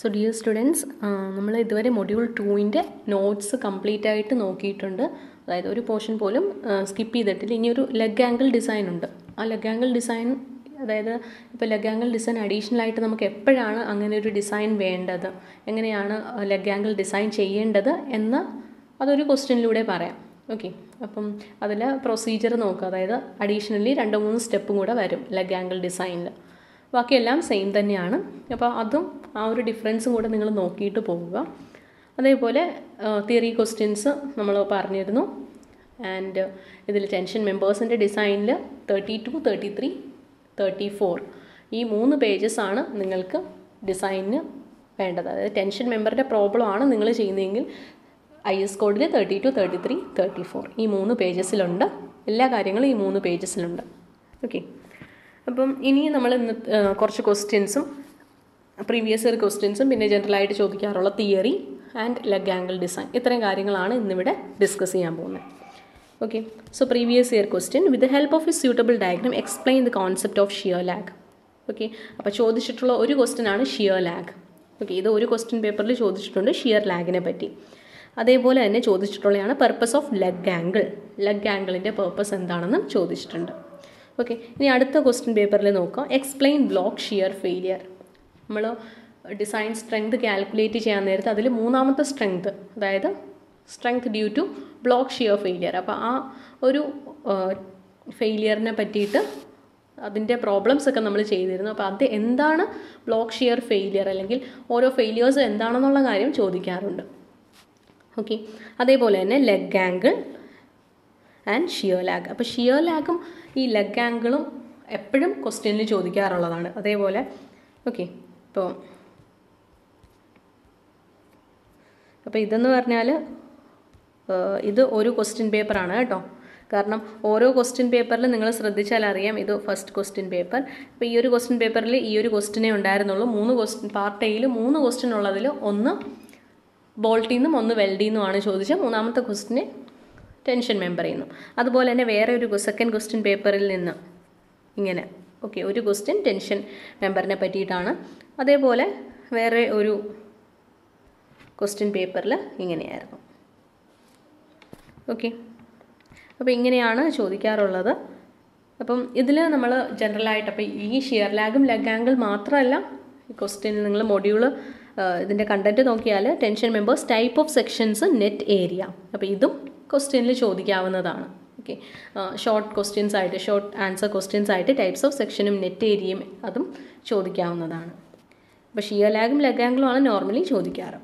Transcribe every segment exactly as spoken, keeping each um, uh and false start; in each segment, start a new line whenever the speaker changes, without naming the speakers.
So dear students, നമ്മൾ ഇതുവരെ module ടൂവിൻ്റെ notes complete ആയിട്ട് നോക്കിയിട്ടുണ്ട്. അതായത് ഒരു പോർഷൻ പോലും സ്കിപ്പ് ചെയ്തിട്ടില്ല. ഇനിയൊരു ലെഗ് ആംഗിൾ ഡിസൈൻ ഉണ്ട്. ആ ലെഗ് ആംഗിൾ ഡിസൈൻ, അതായത് ഇപ്പോൾ ലെഗ് ആംഗിൾ ഡിസൈൻ അഡീഷണൽ ആയിട്ട് നമുക്ക് എപ്പോഴാണ് അങ്ങനെ ഒരു ഡിസൈൻ വേണ്ടത്, എങ്ങനെയാണ് ലെഗ് ആംഗിൾ ഡിസൈൻ ചെയ്യേണ്ടത് എന്ന് അതൊരു ക്വസ്റ്റ്യനിലൂടെ പറയാം. ഓക്കെ, അപ്പം അതിൽ പ്രൊസീജിയർ നോക്കുക. അതായത് അഡീഷണലി രണ്ട് മൂന്ന് സ്റ്റെപ്പും കൂടെ വരും ലെഗ് ആംഗിൾ ഡിസൈനിൽ. ബാക്കിയെല്ലാം സെയിം തന്നെയാണ്. അപ്പോൾ അതും ആ ഒരു ഡിഫറൻസും കൂടെ നിങ്ങൾ നോക്കിയിട്ട് പോവുക. അതേപോലെ തിയറി ക്വസ്റ്റ്യൻസ് നമ്മൾ പറഞ്ഞിരുന്നു. ആൻഡ് ഇതിൽ ടെൻഷൻ മെമ്പേഴ്സിൻ്റെ ഡിസൈനിൽ thirty two thirty three thirty four ഈ മൂന്ന് പേജസാണ് നിങ്ങൾക്ക് ഡിസൈനിന് വേണ്ടത്. അതായത് ടെൻഷൻ മെമ്പറിൻ്റെ പ്രോബ്ലം ആണ് നിങ്ങൾ ചെയ്യുന്നതെങ്കിൽ ഐ എസ് കോഡിൽ thirty two thirty three thirty four ഈ മൂന്ന് പേജസിലുണ്ട്. എല്ലാ കാര്യങ്ങളും ഈ മൂന്ന് പേജസിലുണ്ട്. ഓക്കെ, അപ്പം ഇനി നമ്മൾ ഇന്ന് കുറച്ച് ക്വസ്റ്റ്യൻസും പ്രീവിയസ് ഇയർ ക്വസ്റ്റ്യൻസും പിന്നെ ജനറലായിട്ട് ചോദിക്കാറുള്ള theory and leg angle design, ഇത്രയും കാര്യങ്ങളാണ് ഇന്നിവിടെ ഡിസ്കസ് ചെയ്യാൻ പോകുന്നത്. Okay, so previous year question, with the help of a suitable diagram explain the concept of shear lag. Okay, അപ്പോൾ ചോദിച്ചിട്ടുള്ള ഒരു ക്വസ്റ്റ്യൻ ആണ് ഷിയർ ലാഗ്. ഓക്കെ, ഇത് ഒരു ക്വസ്റ്റ്യൻ പേപ്പറിൽ ചോദിച്ചിട്ടുണ്ട് ഷിയർ ലാഗിനെ പറ്റി. അതേപോലെ തന്നെ ചോദിച്ചിട്ടുള്ളതാണ് purpose of leg angle. Leg ആംഗിളിൻ്റെ പർപ്പസ് എന്താണെന്നും ചോദിച്ചിട്ടുണ്ട്. ഓക്കെ, ഇനി അടുത്ത ക്വസ്റ്റ്യൻ പേപ്പറിൽ നോക്കാം. Explain block shear failure. നമ്മൾ ഡിസൈൻ സ്ട്രെങ്ത് കാൽക്കുലേറ്റ് ചെയ്യാൻ നേരത്തെ അതിൽ മൂന്നാമത്തെ സ്ട്രെങ്ത്, അതായത് strength due to block shear failure. അപ്പോൾ ആ ഒരു ഫെയിലിയറിനെ പറ്റിയിട്ട് അതിൻ്റെ പ്രോബ്ലംസ് ഒക്കെ നമ്മൾ ചെയ്തിരുന്നു. അപ്പോൾ അത് എന്താണ് ബ്ലോക്ക് ഷിയർ ഫെയിലിയർ, അല്ലെങ്കിൽ ഓരോ ഫെയിലിയേഴ്സ് എന്താണെന്നുള്ള കാര്യം ചോദിക്കാറുണ്ട്. ഓക്കെ, അതേപോലെ തന്നെ leg angle and shear lag. അപ്പോൾ ഷിയർ ലാഗും ഈ ലെഗ് ആംഗിളും എപ്പോഴും ക്വസ്റ്റ്യനിൽ ചോദിക്കാറുള്ളതാണ്. അതേപോലെ ഓക്കെ, ഇപ്പോൾ അപ്പോൾ ഇതെന്ന് പറഞ്ഞാൽ ഇത് ഒരു ക്വസ്റ്റ്യൻ പേപ്പറാണ് കേട്ടോ. കാരണം ഓരോ ക്വസ്റ്റ്യൻ പേപ്പറിൽ നിങ്ങൾ ശ്രദ്ധിച്ചാൽ അറിയാം, ഇത് ഫസ്റ്റ് ക്വസ്റ്റ്യൻ പേപ്പർ. അപ്പോൾ ഈ ഒരു ക്വസ്റ്റ്യൻ പേപ്പറിൽ ഈ ഒരു ക്വസ്റ്റ്യനേ ഉണ്ടായിരുന്നുള്ളൂ. മൂന്ന് ക്വസ്റ്റ്യൻ പാർട്ട് എയിൽ മൂന്ന് ക്വസ്റ്റ്യൻ ഉള്ളതിൽ ഒന്ന് ബോൾട്ടിൽ നിന്നും ഒന്ന് വെൽഡിൽ നിന്നുമാണ് ചോദിച്ചത്. മൂന്നാമത്തെ ക്വസ്റ്റ്യന് ടെൻഷൻ മെമ്പറിൽ നിന്നും. അതുപോലെ തന്നെ വേറെ ഒരു സെക്കൻഡ് ക്വസ്റ്റ്യൻ പേപ്പറിൽ നിന്ന് ഇങ്ങനെ ഓക്കെ, ഒരു ക്വസ്റ്റ്യൻ ടെൻഷൻ മെമ്പറിനെ പറ്റിയിട്ടാണ്. അതേപോലെ വേറെ ഒരു ക്വസ്റ്റ്യൻ പേപ്പറിൽ ഇങ്ങനെയായിരുന്നു. ഓക്കെ, അപ്പോൾ ഇങ്ങനെയാണ് ചോദിക്കാറുള്ളത്. അപ്പം ഇതിൽ നമ്മൾ ജനറലായിട്ട് അപ്പോൾ ഈ ഷിയർ ലാഗും ലെഗ് ആംഗിൾ മാത്രമല്ല, ഈ ക്വസ്റ്റ്യൻ നിങ്ങൾ മൊഡ്യൂള് ഇതിൻ്റെ കണ്ടൻറ്റ് നോക്കിയാൽ tension members type of sections net area, അപ്പോൾ ഇതും ക്വസ്റ്റ്യനിൽ ചോദിക്കാവുന്നതാണ്. ഓക്കെ, ഷോർട്ട് ക്വസ്റ്റ്യൻസ് ആയിട്ട് ഷോർട്ട് ആൻസർ ക്വസ്റ്റ്യൻസ് ആയിട്ട് ടൈപ്സ് ഓഫ് സെക്ഷനും നെറ്റ് ഏരിയയും അതും ചോദിക്കാവുന്നതാണ്. അപ്പോൾ ഷിയർ ലാഗും ലെഗ് ആംഗിളും ആണ് നോർമലി ചോദിക്കാറ്.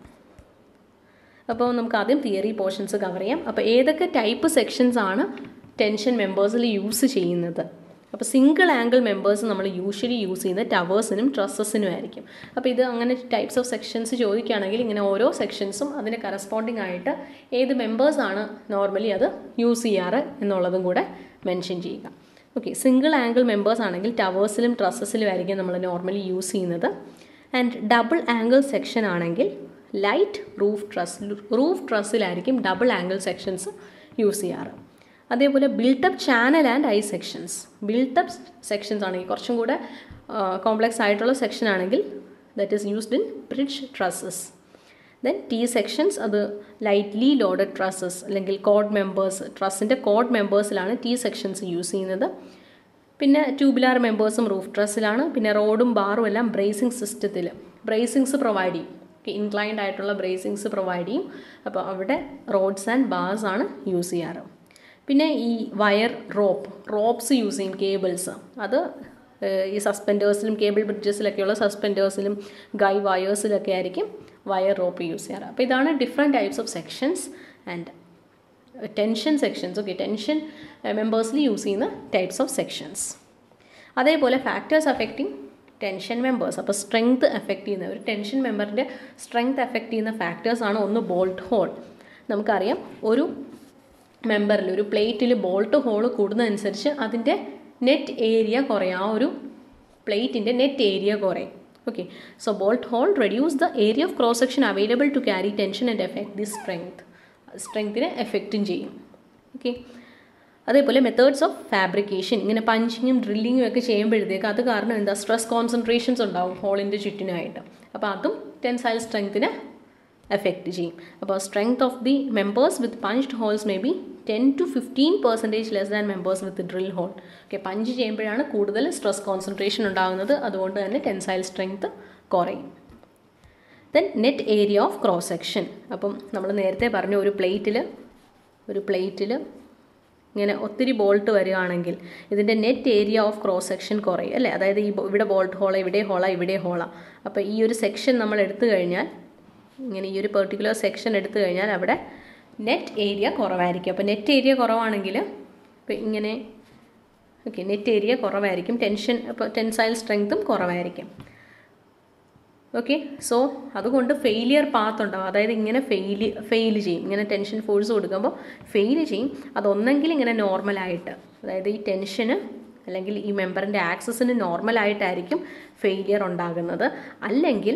അപ്പോൾ നമുക്ക് ആദ്യം തിയറി പോർഷൻസ് കവർ ചെയ്യാം. അപ്പോൾ ഏതൊക്കെ ടൈപ്പ് സെക്ഷൻസ് ആണ് ടെൻഷൻ മെമ്പേഴ്സിൽ യൂസ് ചെയ്യുന്നത്? അപ്പോൾ സിംഗിൾ ആംഗിൾ മെമ്പേഴ്സ് നമ്മൾ യൂഷ്വലി യൂസ് ചെയ്യുന്നത് ടവേഴ്സിനും ട്രസ്സസിനും ആയിരിക്കും. അപ്പോൾ ഇത് അങ്ങനെ ടൈപ്സ് ഓഫ് സെക്ഷൻസ് ചോദിക്കുകയാണെങ്കിൽ ഇങ്ങനെ ഓരോ സെക്ഷൻസും അതിന് കറസ്പോണ്ടിങ് ആയിട്ട് ഏത് മെമ്പേഴ്സാണ് നോർമലി അത് യൂസ് ചെയ്യാറ് എന്നുള്ളതും കൂടെ മെൻഷൻ ചെയ്യുക. ഓക്കെ, സിംഗിൾ ആംഗിൾ മെമ്പേഴ്സ് ആണെങ്കിൽ ടവേഴ്സിലും ട്രസ്സസിലും ആയിരിക്കും നമ്മൾ നോർമലി യൂസ് ചെയ്യുന്നത്. ആൻഡ് ഡബിൾ ആംഗിൾ സെക്ഷൻ ആണെങ്കിൽ ലൈറ്റ് റൂഫ് ട്രസ് റൂഫ് ട്രസ്സിലായിരിക്കും ഡബിൾ ആംഗിൾ സെക്ഷൻസ് യൂസ് ചെയ്യാറ്. അതേപോലെ built up channel and I sections. Built up sections ആണെങ്കിൽ കുറച്ചും കൂടെ കോംപ്ലക്സ് ആയിട്ടുള്ള സെക്ഷൻ ആണെങ്കിൽ that is used in bridge trusses. Then T sections, അത് ലൈറ്റ്ലി ലോഡഡ് ട്രസ്സസ് അല്ലെങ്കിൽ കോഡ് മെമ്പേഴ്സ്, ട്രസ്സിൻ്റെ കോഡ് മെമ്പേഴ്സിലാണ് ടി സെക്ഷൻസ് യൂസ് ചെയ്യുന്നത്. പിന്നെ ട്യൂബുലാർ മെമ്പേഴ്സും റൂഫ് ട്രസ്സിലാണ്. പിന്നെ റോഡും ബാറും എല്ലാം ബ്രേസിംഗ് സിസ്റ്റത്തിൽ ബ്രേസിങ്സ് പ്രൊവൈഡ് ചെയ്യും. ഇൻക്ലൈൻഡ് ആയിട്ടുള്ള ബ്രേസിങ്സ് പ്രൊവൈഡ് ചെയ്യും. അപ്പോൾ അവിടെ റോഡ്സ് ആൻഡ് ബാർസ് ആണ് യൂസ് ചെയ്യാറ്. പിന്നെ ഈ വയർ റോപ്പ് റോപ്സ് യൂസ് ചെയ്യും, കേബിൾസ്. അത് ഈ സസ്പെൻഡേഴ്സിലും കേബിൾ ബ്രിഡ്ജസിലൊക്കെയുള്ള സസ്പെൻഡേഴ്സിലും ഗൈ വയേഴ്സിലൊക്കെ ആയിരിക്കും വയർ റോപ്പ് യൂസ് ചെയ്യാറ്. അപ്പോൾ ഇതാണ് different types of sections and tension sections. Okay, tension മെമ്പേഴ്സിൽ യൂസ് ചെയ്യുന്ന ടൈപ്സ് ഓഫ് സെക്ഷൻസ്. അതേപോലെ ഫാക്ടേഴ്സ് അഫക്റ്റിംഗ് ടെൻഷൻ മെമ്പേഴ്സ്. അപ്പോൾ സ്ട്രെങ്ത് എഫക്റ്റ് ചെയ്യുന്ന ഒരു ടെൻഷൻ മെമ്പറിൻ്റെ സ്ട്രെങ്ത് എഫക്റ്റ് ചെയ്യുന്ന ഫാക്ടേഴ്സാണ് ഒന്ന് ബോൾട്ട് ഹോൾ. നമുക്കറിയാം, ഒരു മെമ്പറിൽ ഒരു പ്ലേറ്റിൽ ബോൾട്ട് ഹോൾ കൂടുന്നതനുസരിച്ച് അതിൻ്റെ നെറ്റ് ഏരിയ കുറയും, ആ ഒരു പ്ലേറ്റിൻ്റെ നെറ്റ് ഏരിയ കുറയും. Okay, so bolt hole reduce the area of cross section available to carry tension and effect the strength. സ്ട്രെങ്ത്തിനെ എഫക്റ്റും ചെയ്യും. ഓക്കെ, അതേപോലെ മെത്തേഡ്സ് ഓഫ് ഫാബ്രിക്കേഷൻ, ഇങ്ങനെ പഞ്ചിങ്ങും ഡ്രില്ലിങ്ങും ഒക്കെ ചെയ്യുമ്പോഴത്തേക്ക് അത് കാരണം എന്താ സ്ട്രെസ് കോൺസെൻട്രേഷൻസ് ഉണ്ടാവും ഹോളിൻ്റെ ചുറ്റിനായിട്ട്. അപ്പോൾ അതും ടെൻസൈൽ സ്ട്രെങ്ത്തിനെ എഫക്റ്റ് ചെയ്യും. അപ്പോൾ strength of the members with punched holes may be ten to fifteen percentage less than members with drill hole. Okay, punch ചെയ്യുമ്പോഴാണ് കൂടുതൽ സ്ട്രെസ് കോൺസെൻട്രേഷൻ ഉണ്ടാകുന്നത്, അതുകൊണ്ട് തന്നെ ടെൻസൈൽ സ്ട്രെങ്ത് കുറയും. Then net area of cross section. അപ്പം നമ്മൾ നേരത്തെ പറഞ്ഞ ഒരു പ്ലേറ്റിൽ ഒരു പ്ലേറ്റിൽ ഇങ്ങനെ ഒത്തിരി ബോൾട്ട് വരികയാണെങ്കിൽ ഇതിൻ്റെ net area of cross section കുറയും അല്ലേ. അതായത് ഈ ഇവിടെ ബോൾട്ട് ഹോള, ഇവിടെ ഹോള, ഇവിടെ ഹോള. അപ്പോൾ ഈ ഒരു സെക്ഷൻ നമ്മൾ എടുത്തു കഴിഞ്ഞാൽ, ഇങ്ങനെ ഈ ഒരു പെർട്ടിക്കുലർ സെക്ഷൻ എടുത്തു കഴിഞ്ഞാൽ അവിടെ നെറ്റ് ഏരിയ കുറവായിരിക്കും. അപ്പോൾ നെറ്റ് ഏരിയ കുറവാണെങ്കിൽ ഇപ്പോൾ ഇങ്ങനെ ഓക്കെ നെറ്റ് ഏരിയ കുറവായിരിക്കും, ടെൻഷൻ അപ്പോൾ ടെൻസൈൽ സ്ട്രെങ്ത്തും കുറവായിരിക്കും. ഓക്കെ, സോ അതുകൊണ്ട് ഫെയിലിയർ പാത്ത് ഉണ്ടാവും. അതായത് ഇങ്ങനെ ഫെയില് ഫെയിൽ ചെയ്യും, ഇങ്ങനെ ടെൻഷൻ ഫോഴ്സ് കൊടുക്കുമ്പോൾ ഫെയിൽ ചെയ്യും. അതൊന്നെങ്കിൽ ഇങ്ങനെ നോർമലായിട്ട്, അതായത് ഈ ടെൻഷന് അല്ലെങ്കിൽ ഈ മെമ്പറിൻ്റെ ആക്സസിന് നോർമലായിട്ടായിരിക്കും ഫെയിലിയർ ഉണ്ടാകുന്നത്. അല്ലെങ്കിൽ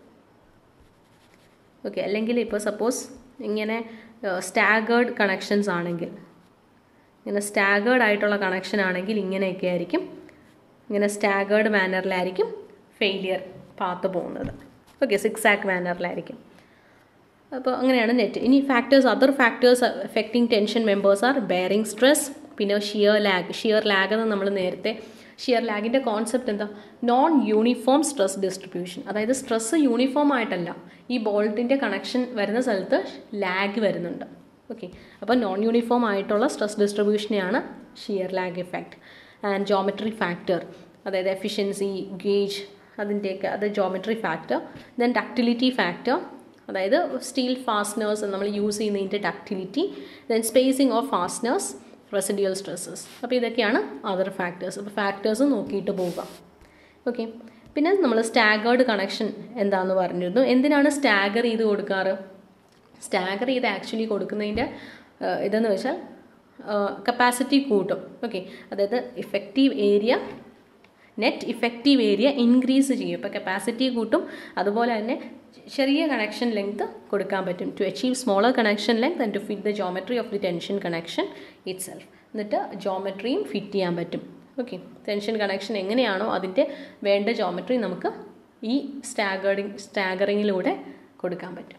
ഓക്കെ അല്ലെങ്കിൽ ഇപ്പോൾ സപ്പോസ് ഇങ്ങനെ സ്റ്റാഗേർഡ് കണക്ഷൻസ് ആണെങ്കിൽ, ഇങ്ങനെ സ്റ്റാഗേർഡ് ആയിട്ടുള്ള കണക്ഷൻ ആണെങ്കിൽ ഇങ്ങനെയൊക്കെ ആയിരിക്കും, ഇങ്ങനെ സ്റ്റാഗേർഡ് മാനറിലായിരിക്കും ഫെയിലിയർ പാത്ത് പോകുന്നത്. ഓക്കെ, സിക്സ് ആക്ക് മാനറിലായിരിക്കും. അപ്പോൾ അങ്ങനെയാണ് നെറ്റ്. ഇനി factors, other factors effecting tension members are bearing stress, പിന്നെ ഷിയർ ലാഗ്. ഷിയർ ലാഗ് എന്ന് നമ്മൾ നേരത്തെ, ഷിയർ ലാഗിൻ്റെ കോൺസെപ്റ്റ് എന്താ, നോൺ യൂണിഫോം സ്ട്രെസ് ഡിസ്ട്രിബ്യൂഷൻ. അതായത് സ്ട്രെസ്സ് യൂണിഫോം ആയിട്ടല്ല, ഈ ബോൾട്ടിൻ്റെ കണക്ഷൻ വരുന്ന സ്ഥലത്ത് ലാഗ് വരുന്നുണ്ട്. ഓക്കെ, അപ്പോൾ നോൺ യൂണിഫോം ആയിട്ടുള്ള സ്ട്രെസ് ഡിസ്ട്രിബ്യൂഷനെയാണ് shear lag effect. And geometry factor, അതായത് എഫിഷ്യൻസി, ഗേജ്, അതിൻ്റെയൊക്കെ അത് geometry factor. Then ductility factor, അതായത് സ്റ്റീൽ ഫാസ്റ്റ്നേഴ്സ് നമ്മൾ യൂസ് ചെയ്യുന്നതിൻ്റെ ductility. Then spacing of fasteners, residual stresses. അപ്പോൾ ഇതൊക്കെയാണ് അതർ ഫാക്ടേഴ്സ്. അപ്പോൾ ഫാക്ടേഴ്സ് നോക്കിയിട്ട് പോകാം. ഓക്കെ, പിന്നെ നമ്മൾ സ്റ്റാഗേർഡ് കണക്ഷൻ എന്താണെന്ന് പറഞ്ഞിരുന്നു. എന്തിനാണ് സ്റ്റാഗർ ചെയ്ത് കൊടുക്കാറ്? സ്റ്റാഗർ ചെയ്ത് ആക്ച്വലി കൊടുക്കുന്നതിൻ്റെ ഇതെന്ന് വെച്ചാൽ കപ്പാസിറ്റി കൂട്ടും. ഓക്കെ, അതായത് effective area, net effective area increase ചെയ്യും. ഇപ്പോൾ കപ്പാസിറ്റി കൂട്ടും, അതുപോലെ തന്നെ ചെറിയ കണക്ഷൻ ലെങ്ത് കൊടുക്കാൻ പറ്റും. To achieve smaller connection length and to fit the geometry of the tension connection itself. എന്നിട്ട് ജോമെട്രിയും ഫിറ്റ് ചെയ്യാൻ പറ്റും. ഓക്കെ, ടെൻഷൻ കണക്ഷൻ എങ്ങനെയാണോ അതിൻ്റെ വേണ്ട ജോമെട്രി നമുക്ക് ഈ സ്റ്റാഗറിങ് സ്റ്റാഗറിങ്ങിലൂടെ കൊടുക്കാൻ പറ്റും.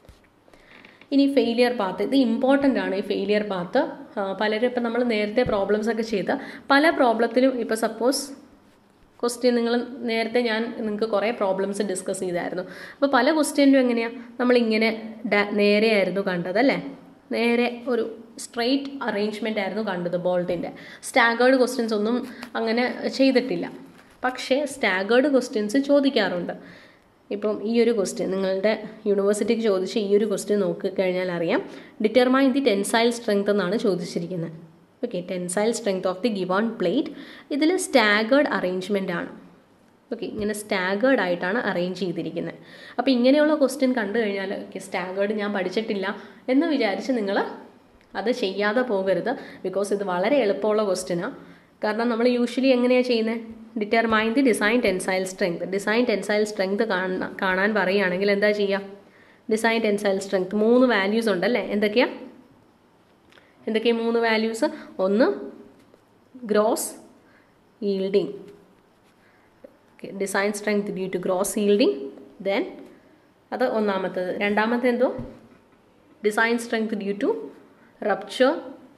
ഇനി ഫെയിലിയർ പാത്ത്, ഇത് ഇമ്പോർട്ടൻ്റ് ആണ്. ഈ ഫെയിലിയർ പാത്ത് പലരും ഇപ്പം നമ്മൾ നേരത്തെ പ്രോബ്ലംസ് ഒക്കെ ചെയ്ത പല പ്രോബ്ലത്തിലും, ഇപ്പോൾ സപ്പോസ് ക്വസ്റ്റ്യൻ നിങ്ങൾ നേരത്തെ ഞാൻ നിങ്ങൾക്ക് കുറേ പ്രോബ്ലംസ് ഡിസ്കസ് ചെയ്തായിരുന്നു. അപ്പോൾ പല ക്വസ്റ്റ്യനിലും എങ്ങനെയാണ്, നമ്മളിങ്ങനെ നേരെയായിരുന്നു കണ്ടത് അല്ലേ, നേരെ ഒരു സ്ട്രെയിറ്റ് അറേഞ്ച്മെൻ്റ് ആയിരുന്നു കണ്ടത് ബോൾട്ടിൻ്റെ. സ്റ്റാഗേർഡ് ക്വസ്റ്റ്യൻസ് ഒന്നും അങ്ങനെ ചെയ്തിട്ടില്ല. പക്ഷേ സ്റ്റാഗേർഡ് ക്വസ്റ്റ്യൻസ് ചോദിക്കാറുണ്ട്. ഇപ്പം ഈ ഒരു ക്വസ്റ്റ്യൻ നിങ്ങളുടെ യൂണിവേഴ്സിറ്റിക്ക് ചോദിച്ച ഈ ഒരു ക്വസ്റ്റ്യൻ നോക്കിക്കഴിഞ്ഞാൽ അറിയാം, ഡിറ്റർമൈൻ ദി ടെൻസൈൽ സ്ട്രെങ്ത് എന്നാണ് ചോദിച്ചിരിക്കുന്നത്. Okay, tensile strength of the given plate. ഇതിൽ സ്റ്റാഗേർഡ് അറേഞ്ച്മെൻ്റ് ആണ്. ഓക്കെ, ഇങ്ങനെ സ്റ്റാഗേർഡ് ആയിട്ടാണ് അറേഞ്ച് ചെയ്തിരിക്കുന്നത്. അപ്പോൾ ഇങ്ങനെയുള്ള ക്വസ്റ്റ്യൻ കണ്ടു കഴിഞ്ഞാൽ ഓക്കെ സ്റ്റാഗേർഡ് ഞാൻ പഠിച്ചിട്ടില്ല എന്ന് വിചാരിച്ച് നിങ്ങൾ അത് ചെയ്യാതെ പോകരുത്. ബിക്കോസ് ഇത് വളരെ എളുപ്പമുള്ള ക്വസ്റ്റ്യനാണ്. കാരണം നമ്മൾ യൂഷ്വലി എങ്ങനെയാണ് ചെയ്യുന്നത്, determine the design tensile strength. Design tensile strength കാണാൻ കാണാൻ പറയുകയാണെങ്കിൽ എന്താ ചെയ്യുക, ഡിസൈൻ ടെൻസൈൽ സ്ട്രെങ്ത് മൂന്ന് വാല്യൂസ് ഉണ്ടല്ലേ. എന്തൊക്കെയാണ് എന്തൊക്കെയാണ് മൂന്ന് വാല്യൂസ്? ഒന്ന് gross yielding, okay, design strength due to gross yielding. Then അത് ഒന്നാമത്തേത്. രണ്ടാമത്തെ എന്തോ design strength due to rupture,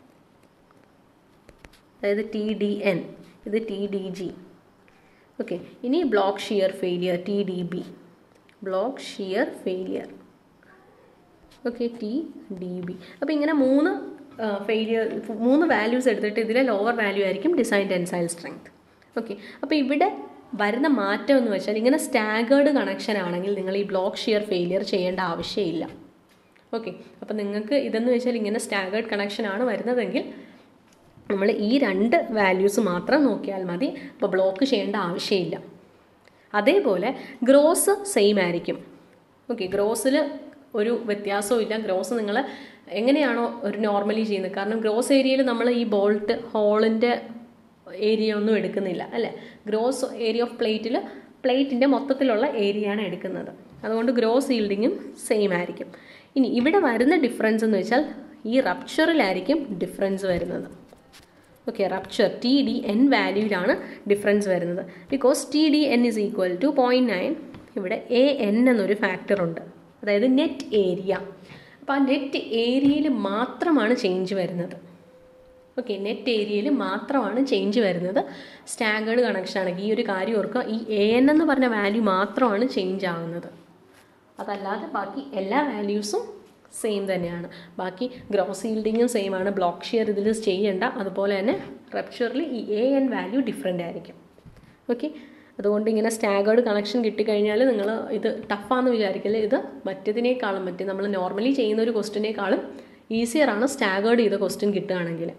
അതായത് ടി ഡി എൻ, ഇത് ടി ഡി ജി. ഓക്കെ, ഇനി block shear failure, T D B, block shear failure. Okay, T D B. അപ്പോൾ ഇങ്ങനെ മൂന്ന് ഫെയിലിയർ മൂന്ന് വാല്യൂസ് എടുത്തിട്ട് ഇതിലെ ലോവർ വാല്യൂ ആയിരിക്കും ഡിസൈൻ ടെൻസൈൽ സ്ട്രെങ്ത്. ഓക്കെ, അപ്പോൾ ഇവിടെ വരുന്ന മാറ്റം എന്ന് വെച്ചാൽ ഇങ്ങനെ സ്റ്റാഗേർഡ് കണക്ഷൻ ആണെങ്കിൽ നിങ്ങൾ ഈ ബ്ലോക്ക് ഷിയർ ഫെയിലിയർ ചെയ്യേണ്ട ആവശ്യമില്ല. ഓക്കെ, അപ്പോൾ നിങ്ങൾക്ക് ഇതെന്ന് വെച്ചാൽ ഇങ്ങനെ സ്റ്റാഗേർഡ് കണക്ഷൻ ആണ് വരുന്നതെങ്കിൽ നമ്മൾ ഈ രണ്ട് വാല്യൂസ് മാത്രം നോക്കിയാൽ മതി. അപ്പോൾ ബ്ലോക്ക് ചെയ്യേണ്ട ആവശ്യമില്ല. അതേപോലെ ഗ്രോസ് സെയിം ആയിരിക്കും. ഓക്കെ, ഗ്രോസിൽ ഒരു വ്യത്യാസവും ഇല്ല. ഗ്രോസ് നിങ്ങൾ എങ്ങനെയാണോ ഒരു നോർമലി ചെയ്യുന്നത്, കാരണം ഗ്രോസ് ഏരിയയിൽ നമ്മൾ ഈ ബോൾട്ട് ഹോളിൻ്റെ ഏരിയ ഒന്നും എടുക്കുന്നില്ല അല്ലേ. ഗ്രോസ് ഏരിയ ഓഫ് പ്ലേറ്റിൽ പ്ലേറ്റിൻ്റെ മൊത്തത്തിലുള്ള ഏരിയയാണ് എടുക്കുന്നത്. അതുകൊണ്ട് ഗ്രോസ് ഈൽഡിങ്ങും സെയിം ആയിരിക്കും. ഇനി ഇവിടെ വരുന്ന ഡിഫറൻസ് എന്ന് വെച്ചാൽ ഈ റപ്ചറിലായിരിക്കും ഡിഫറൻസ് വരുന്നത്. Okay, rupture T D N വാല്യൂയിലാണ് ഡിഫറൻസ് വരുന്നത്. Because T D N is equal to point nine ഇവിടെ എ എൻ എന്നൊരു ഫാക്ടറുണ്ട്, അതായത് നെറ്റ് ഏരിയ. അപ്പോൾ ആ നെറ്റ് ഏരിയയിൽ മാത്രമാണ് ചേഞ്ച് വരുന്നത്. ഓക്കെ, നെറ്റ് ഏരിയയിൽ മാത്രമാണ് ചേഞ്ച് വരുന്നത് സ്റ്റാഗേർഡ് കണക്ഷൻ ആണെങ്കിൽ. ഈ ഒരു കാര്യം ഓർക്കുക, ഈ എ എൻ എന്ന് പറഞ്ഞ വാല്യൂ മാത്രമാണ് ചേഞ്ച് ആകുന്നത്, അതല്ലാതെ ബാക്കി എല്ലാ വാല്യൂസും സെയിം തന്നെയാണ്. ബാക്കി ഗ്രോസ് ഈൽഡിങ്ങും സെയിം ആണ്, ബ്ലോക്ക് ഷിയർ ഇതിൽ ചെയ്യേണ്ട. അതുപോലെ തന്നെ റപ്ചറിൽ ഈ എ എൻ വാല്യൂ ഡിഫറെൻ്റ് ആയിരിക്കും. ഓക്കെ, അതുകൊണ്ട് ഇങ്ങനെ സ്റ്റാഗേർഡ് കണക്ഷൻ കിട്ടിക്കഴിഞ്ഞാൽ നിങ്ങൾ ഇത് ടഫാണെന്ന് വിചാരിക്കില്ല. ഇത് മറ്റേതിനേക്കാളും മറ്റേ നമ്മൾ നോർമലി ചെയ്യുന്ന ഒരു ക്വസ്റ്റിനേക്കാളും ഈസിയറാണ് സ്റ്റാഗേർഡ് ചെയ്ത ക്വസ്റ്റ്യൻ കിട്ടുകയാണെങ്കിൽ.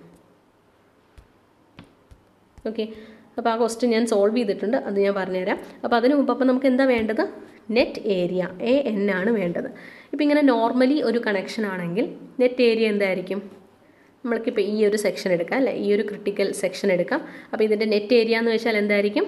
ഓക്കെ, അപ്പോൾ ആ ക്വസ്റ്റ്യൻ ഞാൻ സോൾവ് ചെയ്തിട്ടുണ്ട്, അത് ഞാൻ പറഞ്ഞുതരാം. അപ്പോൾ അതിന് മുമ്പ് അപ്പോൾ നമുക്ക് എന്താ വേണ്ടത്? നെറ്റ് ഏരിയ എ എൻ ആണ് വേണ്ടത്. ഇപ്പോൾ ഇങ്ങനെ നോർമലി ഒരു കണക്ഷൻ ആണെങ്കിൽ നെറ്റ് ഏരിയ എന്തായിരിക്കും? നമ്മൾക്കിപ്പോൾ ഈ ഒരു സെക്ഷൻ എടുക്കാം അല്ലേ, ഈ ഒരു ക്രിട്ടിക്കൽ സെക്ഷൻ എടുക്കാം. അപ്പോൾ ഇതിൻ്റെ നെറ്റ് ഏരിയ എന്ന് വെച്ചാൽ എന്തായിരിക്കും?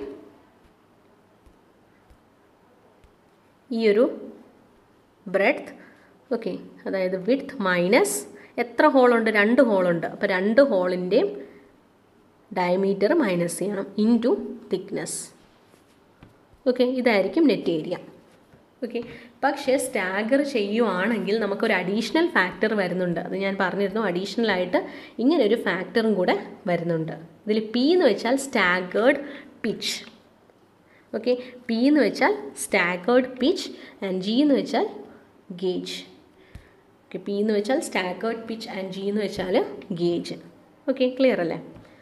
ഈ ഒരു ബ്രെഡ്ത്ത്, ഓക്കെ, അതായത് വിഡ്ത്ത് മൈനസ് എത്ര ഹോളുണ്ട്? രണ്ട് ഹോളുണ്ട്. അപ്പോൾ രണ്ട് ഹോളിൻ്റെയും ഡയമീറ്റർ മൈനസ് ചെയ്യണം ഇൻറ്റു തിക്നെസ്. ഓക്കെ, ഇതായിരിക്കും നെറ്റ് ഏരിയ. ഓക്കെ, പക്ഷേ സ്റ്റാഗർ ചെയ്യുവാണെങ്കിൽ നമുക്കൊരു അഡീഷണൽ ഫാക്ടർ വരുന്നുണ്ട്. അത് ഞാൻ പറഞ്ഞിരുന്നു, അഡീഷണൽ ആയിട്ട് ഇങ്ങനെ ഒരു ഫാക്ടറും കൂടെ വരുന്നുണ്ട്. ഇതിൽ പി എന്ന് വെച്ചാൽ സ്റ്റാഗേർഡ് പിച്ച്. ഓക്കെ, പി എന്ന് വെച്ചാൽ സ്റ്റാഗേർഡ് പിച്ച് ആൻഡ് ജി എന്ന് വെച്ചാൽ ഗേജ്. ഓക്കെ, പി എന്ന് വെച്ചാൽ സ്റ്റാഗേർഡ് പിച്ച് ആൻഡ് ജി എന്ന് വെച്ചാൽ ഗേജ്. ഓക്കെ, ക്ലിയർ അല്ലേ?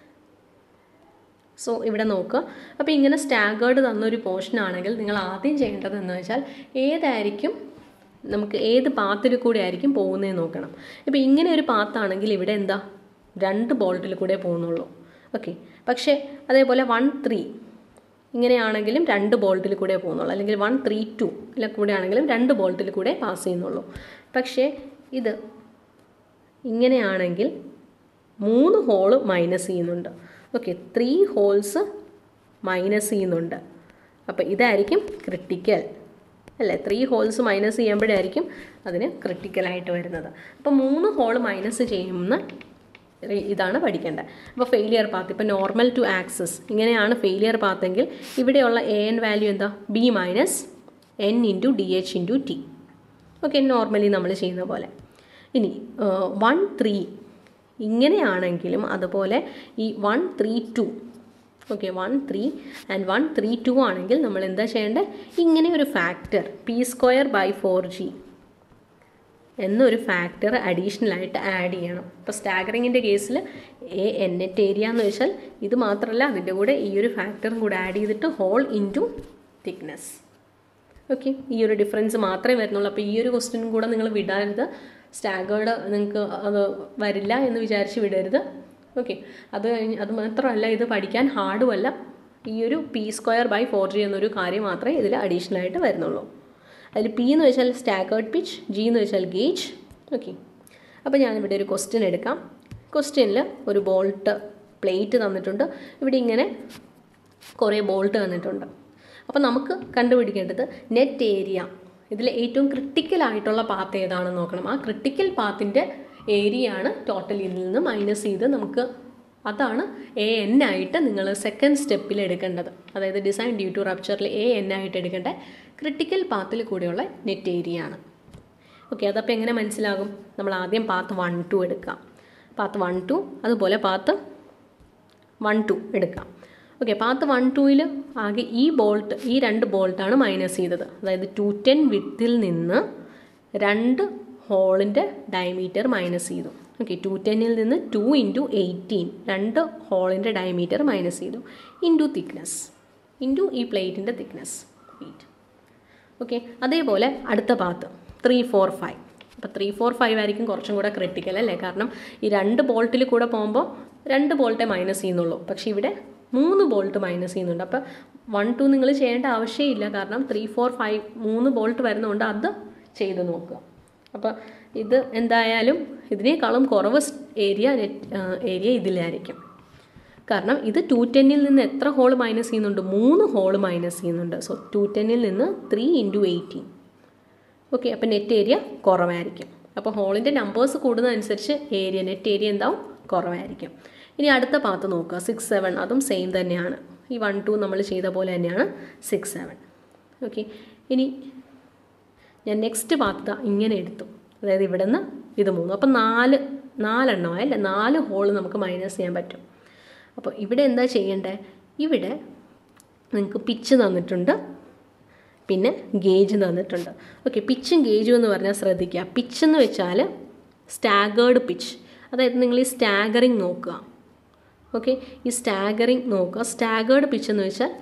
സോ ഇവിടെ നോക്കുക. അപ്പോൾ ഇങ്ങനെ സ്റ്റാഗേർഡ് തന്നൊരു പോർഷൻ ആണെങ്കിൽ നിങ്ങൾ ആദ്യം ചെയ്യേണ്ടത് എന്ന് വെച്ചാൽ ഏതായിരിക്കും നമുക്ക് ഏത് പാത്തിൽ കൂടെ ആയിരിക്കും പോകുന്നതെന്ന് നോക്കണം. ഇപ്പോൾ ഇങ്ങനെ ഒരു പാത്താണെങ്കിൽ ഇവിടെ എന്താ രണ്ട് ബോൾട്ടിൽ കൂടെ പോകുന്നുള്ളൂ. ഓക്കെ, പക്ഷേ അതേപോലെ വൺ ത്രീ ഇങ്ങനെയാണെങ്കിലും രണ്ട് ബോൾട്ടിൽ കൂടെ പോകുന്നുള്ളൂ, അല്ലെങ്കിൽ വൺ ത്രീ ടു ഇല്ല കൂടെ ആണെങ്കിലും രണ്ട് ബോൾട്ടിൽ കൂടെ പാസ് ചെയ്യുന്നുള്ളൂ. പക്ഷേ ഇത് ഇങ്ങനെയാണെങ്കിൽ മൂന്ന് ഹോള് മൈനസ് ചെയ്യുന്നുണ്ട്. ഓക്കെ, ത്രീ ഹോൾസ് മൈനസ് ചെയ്യുന്നുണ്ട്. അപ്പോൾ ഇതായിരിക്കും ക്രിട്ടിക്കൽ അല്ലേ? ത്രീ ഹോൾസ് മൈനസ് ചെയ്യുമ്പോഴായിരിക്കും അതിന് ക്രിട്ടിക്കലായിട്ട് വരുന്നത്. അപ്പോൾ മൂന്ന് ഹോൾ മൈനസ് ചെയ്യുന്ന ഇതാണ് പഠിക്കേണ്ടത്. അപ്പോൾ ഫെയിലിയർ പാത്ത്, ഇപ്പോൾ നോർമൽ ടു ആക്സസ് ഇങ്ങനെയാണ് ഫെയിലിയർ പാത്തെങ്കിൽ ഇവിടെയുള്ള എ എൻ വാല്യൂ എന്താ? B minus N into D H into T. Okay, normally നമ്മൾ ചെയ്യുന്ന പോലെ. ഇനി വൺ ത്രീ ഇങ്ങനെയാണെങ്കിലും അതുപോലെ ഈ one three two, okay, one three and one three two ആണെങ്കിൽ നമ്മൾ എന്താ ചെയ്യേണ്ടത്? ഇങ്ങനെ ഒരു factor P square by four G എന്നൊരു ഫാക്ടർ അഡീഷണലായിട്ട് ആഡ് ചെയ്യണം. ഇപ്പോൾ സ്റ്റാഗറിങ്ങിൻ്റെ കേസിൽ എ എൻ നെറ്റ് ഏരിയ എന്ന് വെച്ചാൽ ഇത് മാത്രമല്ല, അതിൻ്റെ കൂടെ ഈ ഒരു ഫാക്ടറും കൂടെ ആഡ് ചെയ്തിട്ട് ഹോൾ ഇൻറ്റു തിക്നെസ്. ഓക്കെ, ഈ ഒരു ഡിഫറൻസ് മാത്രമേ വരുന്നുള്ളൂ. അപ്പോൾ ഈ ഒരു ക്വസ്റ്റ്യനും കൂടെ നിങ്ങൾ വിടരുത്. സ്റ്റാഗേർഡ് നിങ്ങൾക്ക് അത് വരില്ല എന്ന് വിചാരിച്ച് വിടരുത്. ഓക്കെ, അത് കഴിഞ്ഞ് അത് മാത്രമല്ല, ഇത് പഠിക്കാൻ ഹാർഡുമല്ല. ഈ ഒരു P square by four G എന്നൊരു കാര്യം മാത്രമേ ഇതിൽ അഡീഷണലായിട്ട് വരുന്നുള്ളൂ. അതിൽ പി എന്ന് വെച്ചാൽ സ്റ്റാഗേർഡ് പിച്ച്, ജി എന്ന് വെച്ചാൽ ഗേജ്. ഓക്കെ, അപ്പോൾ ഞാനിവിടെ ഒരു ക്വസ്റ്റ്യൻ എടുക്കാം. ക്വസ്റ്റ്യനിൽ ഒരു ബോൾട്ട് പ്ലേറ്റ് തന്നിട്ടുണ്ട്. ഇവിടെ ഇങ്ങനെ കുറേ ബോൾട്ട് തന്നിട്ടുണ്ട്. അപ്പോൾ നമുക്ക് കണ്ടുപിടിക്കേണ്ടത് നെറ്റ് ഏരിയ, ഇതിൽ ഏറ്റവും ക്രിട്ടിക്കലായിട്ടുള്ള പാത്ത് ഏതാണെന്ന് നോക്കണം. ആ ക്രിട്ടിക്കൽ പാത്തിൻ്റെ ഏരിയയാണ് ടോട്ടൽ ഇതിൽ നിന്ന് മൈനസ് ചെയ്ത് നമുക്ക് അതാണ് എ എൻ ആയിട്ട് നിങ്ങൾ സെക്കൻഡ് സ്റ്റെപ്പിൽ എടുക്കേണ്ടത്. അതായത് ഡിസൈൻ ഡ്യൂ ടു റപ്ചറിൽ എ എൻ ആയിട്ട് എടുക്കേണ്ട ക്രിട്ടിക്കൽ പാത്തിൽ കൂടെയുള്ള നെറ്റ് ഏരിയ ആണ്. ഓക്കെ, അതപ്പോൾ എങ്ങനെ മനസ്സിലാകും? നമ്മൾ ആദ്യം പാത്ത് വൺ ടു എടുക്കാം. പാത്ത് വൺ ടു അതുപോലെ പാത്ത് വൺ ടു എടുക്കാം. ഓക്കെ, പാത്ത് വൺ ടുവിൽ ആകെ ഈ ബോൾട്ട് ഈ രണ്ട് ബോൾട്ടാണ് മൈനസ് ചെയ്തത്. അതായത് ടു ടെൻ വിത്തിൽ നിന്ന് രണ്ട് ഹോളിൻ്റെ ഡയമീറ്റർ മൈനസ് ചെയ്തു. ഓക്കെ, ടു ടെന്നിൽ നിന്ന് ടു ഇൻറ്റു എയ്റ്റീൻ രണ്ട് ഹോളിൻ്റെ ഡയമീറ്റർ മൈനസ് ചെയ്തു ഇൻറ്റു തിക്നെസ്, ഇൻറ്റു ഈ പ്ലേറ്റിൻ്റെ തിക്നെസ് എയ്റ്റ്. ഓക്കെ, അതേപോലെ അടുത്ത പാത്ത് ത്രീ ഫോർ ഫൈവ്. അപ്പോൾ ത്രീ ഫോർ ഫൈവ് ആയിരിക്കും കുറച്ചും കൂടെ ക്രിട്ടിക്കൽ അല്ലേ? കാരണം ഈ രണ്ട് ബോൾട്ടിൽ കൂടെ പോകുമ്പോൾ രണ്ട് ബോൾട്ടേ മൈനസ് ചെയ്യുന്നുള്ളൂ, പക്ഷേ ഇവിടെ മൂന്ന് ബോൾട്ട് മൈനസ് ചെയ്യുന്നുണ്ട്. അപ്പോൾ വൺ ടു നിങ്ങൾ ചെയ്യേണ്ട ആവശ്യമില്ല, കാരണം ത്രീ ഫോർ ഫൈവ് മൂന്ന് ബോൾട്ട് വരുന്നതുകൊണ്ട് അത് ചെയ്ത് നോക്കുക. അപ്പോൾ ഇത് എന്തായാലും ഇതിനേക്കാളും കുറവ് ഏരിയ നെറ്റ് ഏരിയ ഇതിലായിരിക്കും. കാരണം ഇത് ടു ടെന്നിൽ നിന്ന് എത്ര ഹോൾ മൈനസ് ചെയ്യുന്നുണ്ട്? മൂന്ന് ഹോൾ മൈനസ് ചെയ്യുന്നുണ്ട്. സോ ടു ടെന്നിൽ നിന്ന് ത്രീ ഇൻറ്റു എയ്റ്റീൻ. ഓക്കെ, അപ്പോൾ നെറ്റ് ഏരിയ കുറവായിരിക്കും. അപ്പോൾ ഹോളിൻ്റെ നമ്പേഴ്സ് കൂടുന്നതനുസരിച്ച് ഏരിയ നെറ്റ് ഏരിയ എന്താവും? കുറവായിരിക്കും. ഇനി അടുത്ത പാത്ത് നോക്കുക, സിക്സ് സെവൻ. അതും സെയിം തന്നെയാണ്. ഈ വൺ ടു നമ്മൾ ചെയ്ത പോലെ തന്നെയാണ് സിക്സ് സെവൻ. ഓക്കെ, ഇനി ഞാൻ നെക്സ്റ്റ് പാത്ത് ഇങ്ങനെ എടുത്തു, അതായത് ഇവിടെ നിന്ന് ഇത് മൂന്ന്, അപ്പം നാല് നാലെണ്ണമായി അല്ലേ, നാല് ഹോൾ നമുക്ക് മൈനസ് ചെയ്യാൻ പറ്റും. അപ്പോൾ ഇവിടെ എന്താ ചെയ്യേണ്ടത്, ഇവിടെ നിങ്ങൾക്ക് പിച്ച് തന്നിട്ടുണ്ട്, പിന്നെ ഗേജ് തന്നിട്ടുണ്ട്. ഓക്കെ, പിച്ചും ഗേജും എന്ന് പറഞ്ഞാൽ ശ്രദ്ധിക്കുക. പിച്ച് എന്ന് വെച്ചാൽ സ്റ്റാഗേർഡ് പിച്ച്, അതായത് നിങ്ങൾ ഈ സ്റ്റാഗറിങ് നോക്കുക. ഓക്കെ, ഈ സ്റ്റാഗറിങ് നോക്കുക. സ്റ്റാഗേർഡ് പിച്ച് എന്ന് വെച്ചാൽ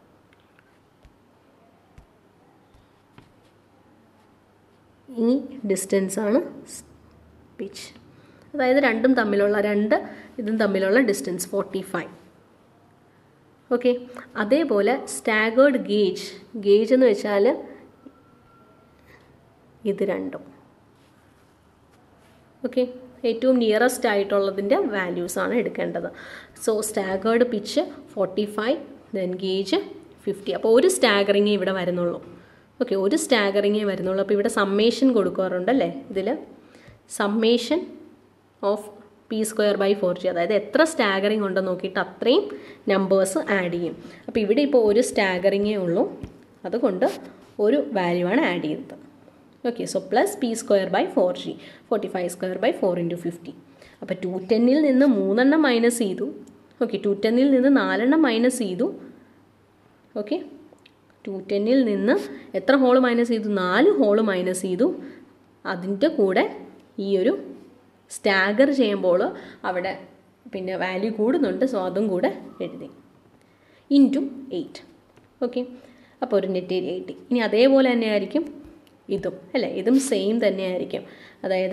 ഈ ഡിസ്റ്റൻസാണ് പിച്ച്, അതായത് രണ്ടും തമ്മിലുള്ള രണ്ട് ഇതും തമ്മിലുള്ള ഡിസ്റ്റൻസ് ഫോർട്ടി ഫൈവ്. ഓക്കെ, അതേപോലെ സ്റ്റാഗേർഡ് ഗേജ്, ഗേജ് എന്ന് വെച്ചാൽ ഇത് രണ്ടും. ഓക്കെ, ഏറ്റവും നിയറസ്റ്റ് ആയിട്ടുള്ളതിൻ്റെ വാല്യൂസാണ് എടുക്കേണ്ടത്. So staggered pitch forty five, then gauge fifty. അപ്പോൾ ഒരു സ്റ്റാഗറിങ്ങേ ഇവിടെ വരുന്നുള്ളൂ. ഓക്കെ, ഒരു സ്റ്റാഗറിങ്ങേ വരുന്നുള്ളൂ. അപ്പോൾ ഇവിടെ സമ്മേഷൻ കൊടുക്കാറുണ്ടല്ലേ, ഇതിൽ summation of P square by four G, അതായത് എത്ര സ്റ്റാഗറിങ് ഉണ്ടെന്ന് നോക്കിയിട്ട് അത്രയും നമ്പേഴ്സ് ആഡ് ചെയ്യും. അപ്പോൾ ഇവിടെ ഇപ്പോൾ ഒരു സ്റ്റാഗറിങ്ങേ ഉള്ളൂ, അതുകൊണ്ട് ഒരു വാല്യൂ ആണ് ആഡ് ചെയ്തത്. Okay, so plus P square by four G, forty five square by four into fifty. അപ്പോൾ ടു ടെന്നിൽ നിന്ന് മൂന്നെണ്ണം മൈനസ് ചെയ്തു. ഓക്കെ, ടു ടെന്നിൽ നിന്ന് നാലെണ്ണം മൈനസ് ചെയ്തു. ഓക്കെ, ടു ടെന്നിൽ നിന്ന് എത്ര ഹോള് മൈനസ് ചെയ്തു, നാല് ഹോള് മൈനസ് ചെയ്തു. അതിൻ്റെ കൂടെ ഈ ഒരു സ്റ്റാഗർ ചെയ്യുമ്പോൾ അവിടെ പിന്നെ വാല്യൂ കൂടുന്നുണ്ട്, സോ അതും കൂടെ എഴുതി ഇൻറ്റു എയ്റ്റ്. ഓക്കെ, അപ്പോൾ ഒരു നെറ്റ് ഏരിയ കിട്ടി. ഇനി അതേപോലെ തന്നെ ആയിരിക്കും ഇതും അല്ലേ, ഇതും സെയിം തന്നെയായിരിക്കും. അതായത്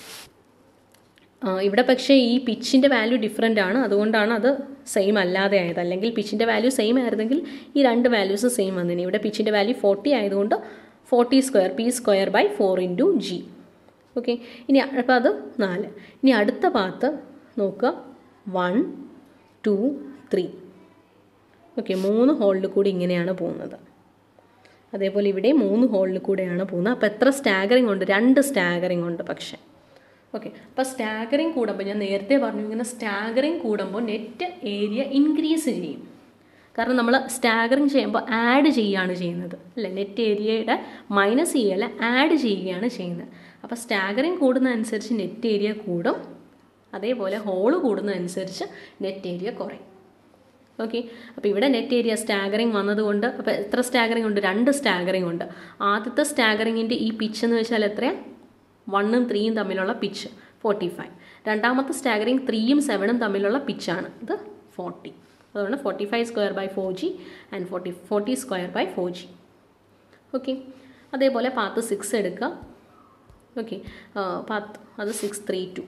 ഇവിടെ പക്ഷേ ഈ പിച്ചിൻ്റെ വാല്യൂ ഡിഫറെൻ്റ് ആണ്, അതുകൊണ്ടാണ് അത് സെയിം അല്ലാതെ ആയത്. അല്ലെങ്കിൽ പിച്ചിൻ്റെ വാല്യൂ സെയിം ആയിരുന്നെങ്കിൽ ഈ രണ്ട് വാല്യൂസ് സെയിം വന്നിന്. ഇവിടെ പിച്ചിൻ്റെ വാല്യൂ ഫോർട്ടി ആയതുകൊണ്ട് forty square P square by four into G. Okay, ഇനി അപ്പോൾ അത് നാല്. ഇനി അടുത്ത പാത്ത് നോക്കുക, വൺ ടു ത്രീ. ഓക്കെ, മൂന്ന് ഹോളിൽ കൂടി ഇങ്ങനെയാണ് പോകുന്നത്. അതേപോലെ ഇവിടെ മൂന്ന് ഹോളിൽ കൂടെയാണ് പോകുന്നത്. അപ്പോൾ എത്ര സ്റ്റാഗറിങ് ഉണ്ട്, രണ്ട് സ്റ്റാഗറിങ് ഉണ്ട് പക്ഷേ. ഓക്കെ, അപ്പോൾ സ്റ്റാഗറിങ് കൂടുമ്പോൾ ഞാൻ നേരത്തെ പറഞ്ഞു, ഇങ്ങനെ സ്റ്റാഗറിങ് കൂടുമ്പോൾ നെറ്റ് ഏരിയ ഇൻക്രീസ് ചെയ്യും. കാരണം നമ്മൾ സ്റ്റാഗറിങ് ചെയ്യുമ്പോൾ ആഡ് ചെയ്യുകയാണ് ചെയ്യുന്നത് അല്ലേ, നെറ്റ് ഏരിയയുടെ മൈനസ് ചെയ്യല്ല, ആഡ് ചെയ്യുകയാണ് ചെയ്യുന്നത്. അപ്പോൾ സ്റ്റാഗറിങ് കൂടുന്നതനുസരിച്ച് നെറ്റ് ഏരിയ കൂടും, അതേപോലെ ഹോള് കൂടുന്നതനുസരിച്ച് നെറ്റ് ഏരിയ കുറയും. ഓക്കെ, അപ്പോൾ ഇവിടെ നെറ്റ് ഏരിയ സ്റ്റാഗറിങ് വന്നതുകൊണ്ട്, അപ്പോൾ എത്ര സ്റ്റാഗറിങ് ഉണ്ട്, രണ്ട് സ്റ്റാഗറിങ് ഉണ്ട്. ആദ്യത്തെ സ്റ്റാഗറിങ്ങിൻ്റെ ഈ പിച്ച് എന്ന് വെച്ചാൽ എത്രയാണ്, വണ്ണും ത്രീയും തമ്മിലുള്ള പിച്ച് ഫോർട്ടി ഫൈവ്. രണ്ടാമത്തെ സ്റ്റാഗറിങ് ത്രീയും സെവനും തമ്മിലുള്ള പിച്ചാണ്, ഇത് ഫോർട്ടി. അതുകൊണ്ട് forty five square by four G and forty forty square by four G. Okay, അതേപോലെ പാത്ത് സിക്സ് എടുക്കുക. ഓക്കെ, പാത്ത് അത് സിക്സ് ത്രീ ടു.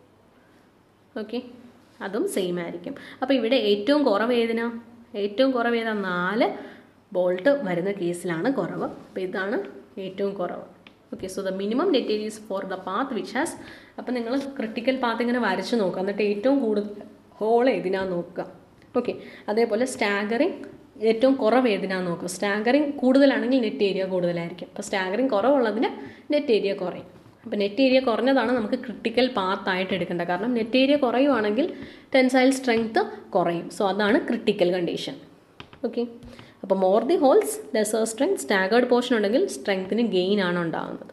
ഓക്കെ, അതും സെയിം ആയിരിക്കും. അപ്പോൾ ഇവിടെ ഏറ്റവും കുറവ് ഏതിനാ, ഏറ്റവും കുറവ് ഏതാ, നാല് ബോൾട്ട് വരുന്ന കേസിലാണ് കുറവ്. അപ്പോൾ ഇതാണ് ഏറ്റവും കുറവ്. Okay, so the minimum net area is for the path which has. അപ്പോൾ നിങ്ങൾ ക്രിട്ടിക്കൽ പാത്ത് ഇങ്ങനെ വരച്ച് നോക്കുക, എന്നിട്ട് ഏറ്റവും കൂടുതൽ ഹോൾ ഏതിനാ നോക്കുക. ഓക്കെ, അതേപോലെ സ്റ്റാഗറിങ് ഏറ്റവും കുറവ് ഏതിനാ നോക്കുക. സ്റ്റാഗറിങ് കൂടുതലാണെങ്കിൽ നെറ്റ് ഏരിയ കൂടുതലായിരിക്കും. അപ്പോൾ സ്റ്റാഗറിങ് കുറവുള്ളതിന് നെറ്റ് ഏരിയ കുറയും. അപ്പോൾ നെറ്റ് ഏരിയ കുറഞ്ഞതാണ് നമുക്ക് ക്രിട്ടിക്കൽ പാത്തായിട്ട് എടുക്കേണ്ടത്. കാരണം നെറ്റ് ഏരിയ കുറയുവാണെങ്കിൽ ടെൻസൈൽ സ്ട്രെങ്ത്ത് കുറയും. സോ അതാണ് ക്രിട്ടിക്കൽ കണ്ടീഷൻ. ഓക്കെ, അപ്പോൾ more the holes lesser strength, staggered portion ഉണ്ടെങ്കിൽ സ്ട്രെങ്ത്തിന് ഗെയിൻ ആണ് ഉണ്ടാകുന്നത്.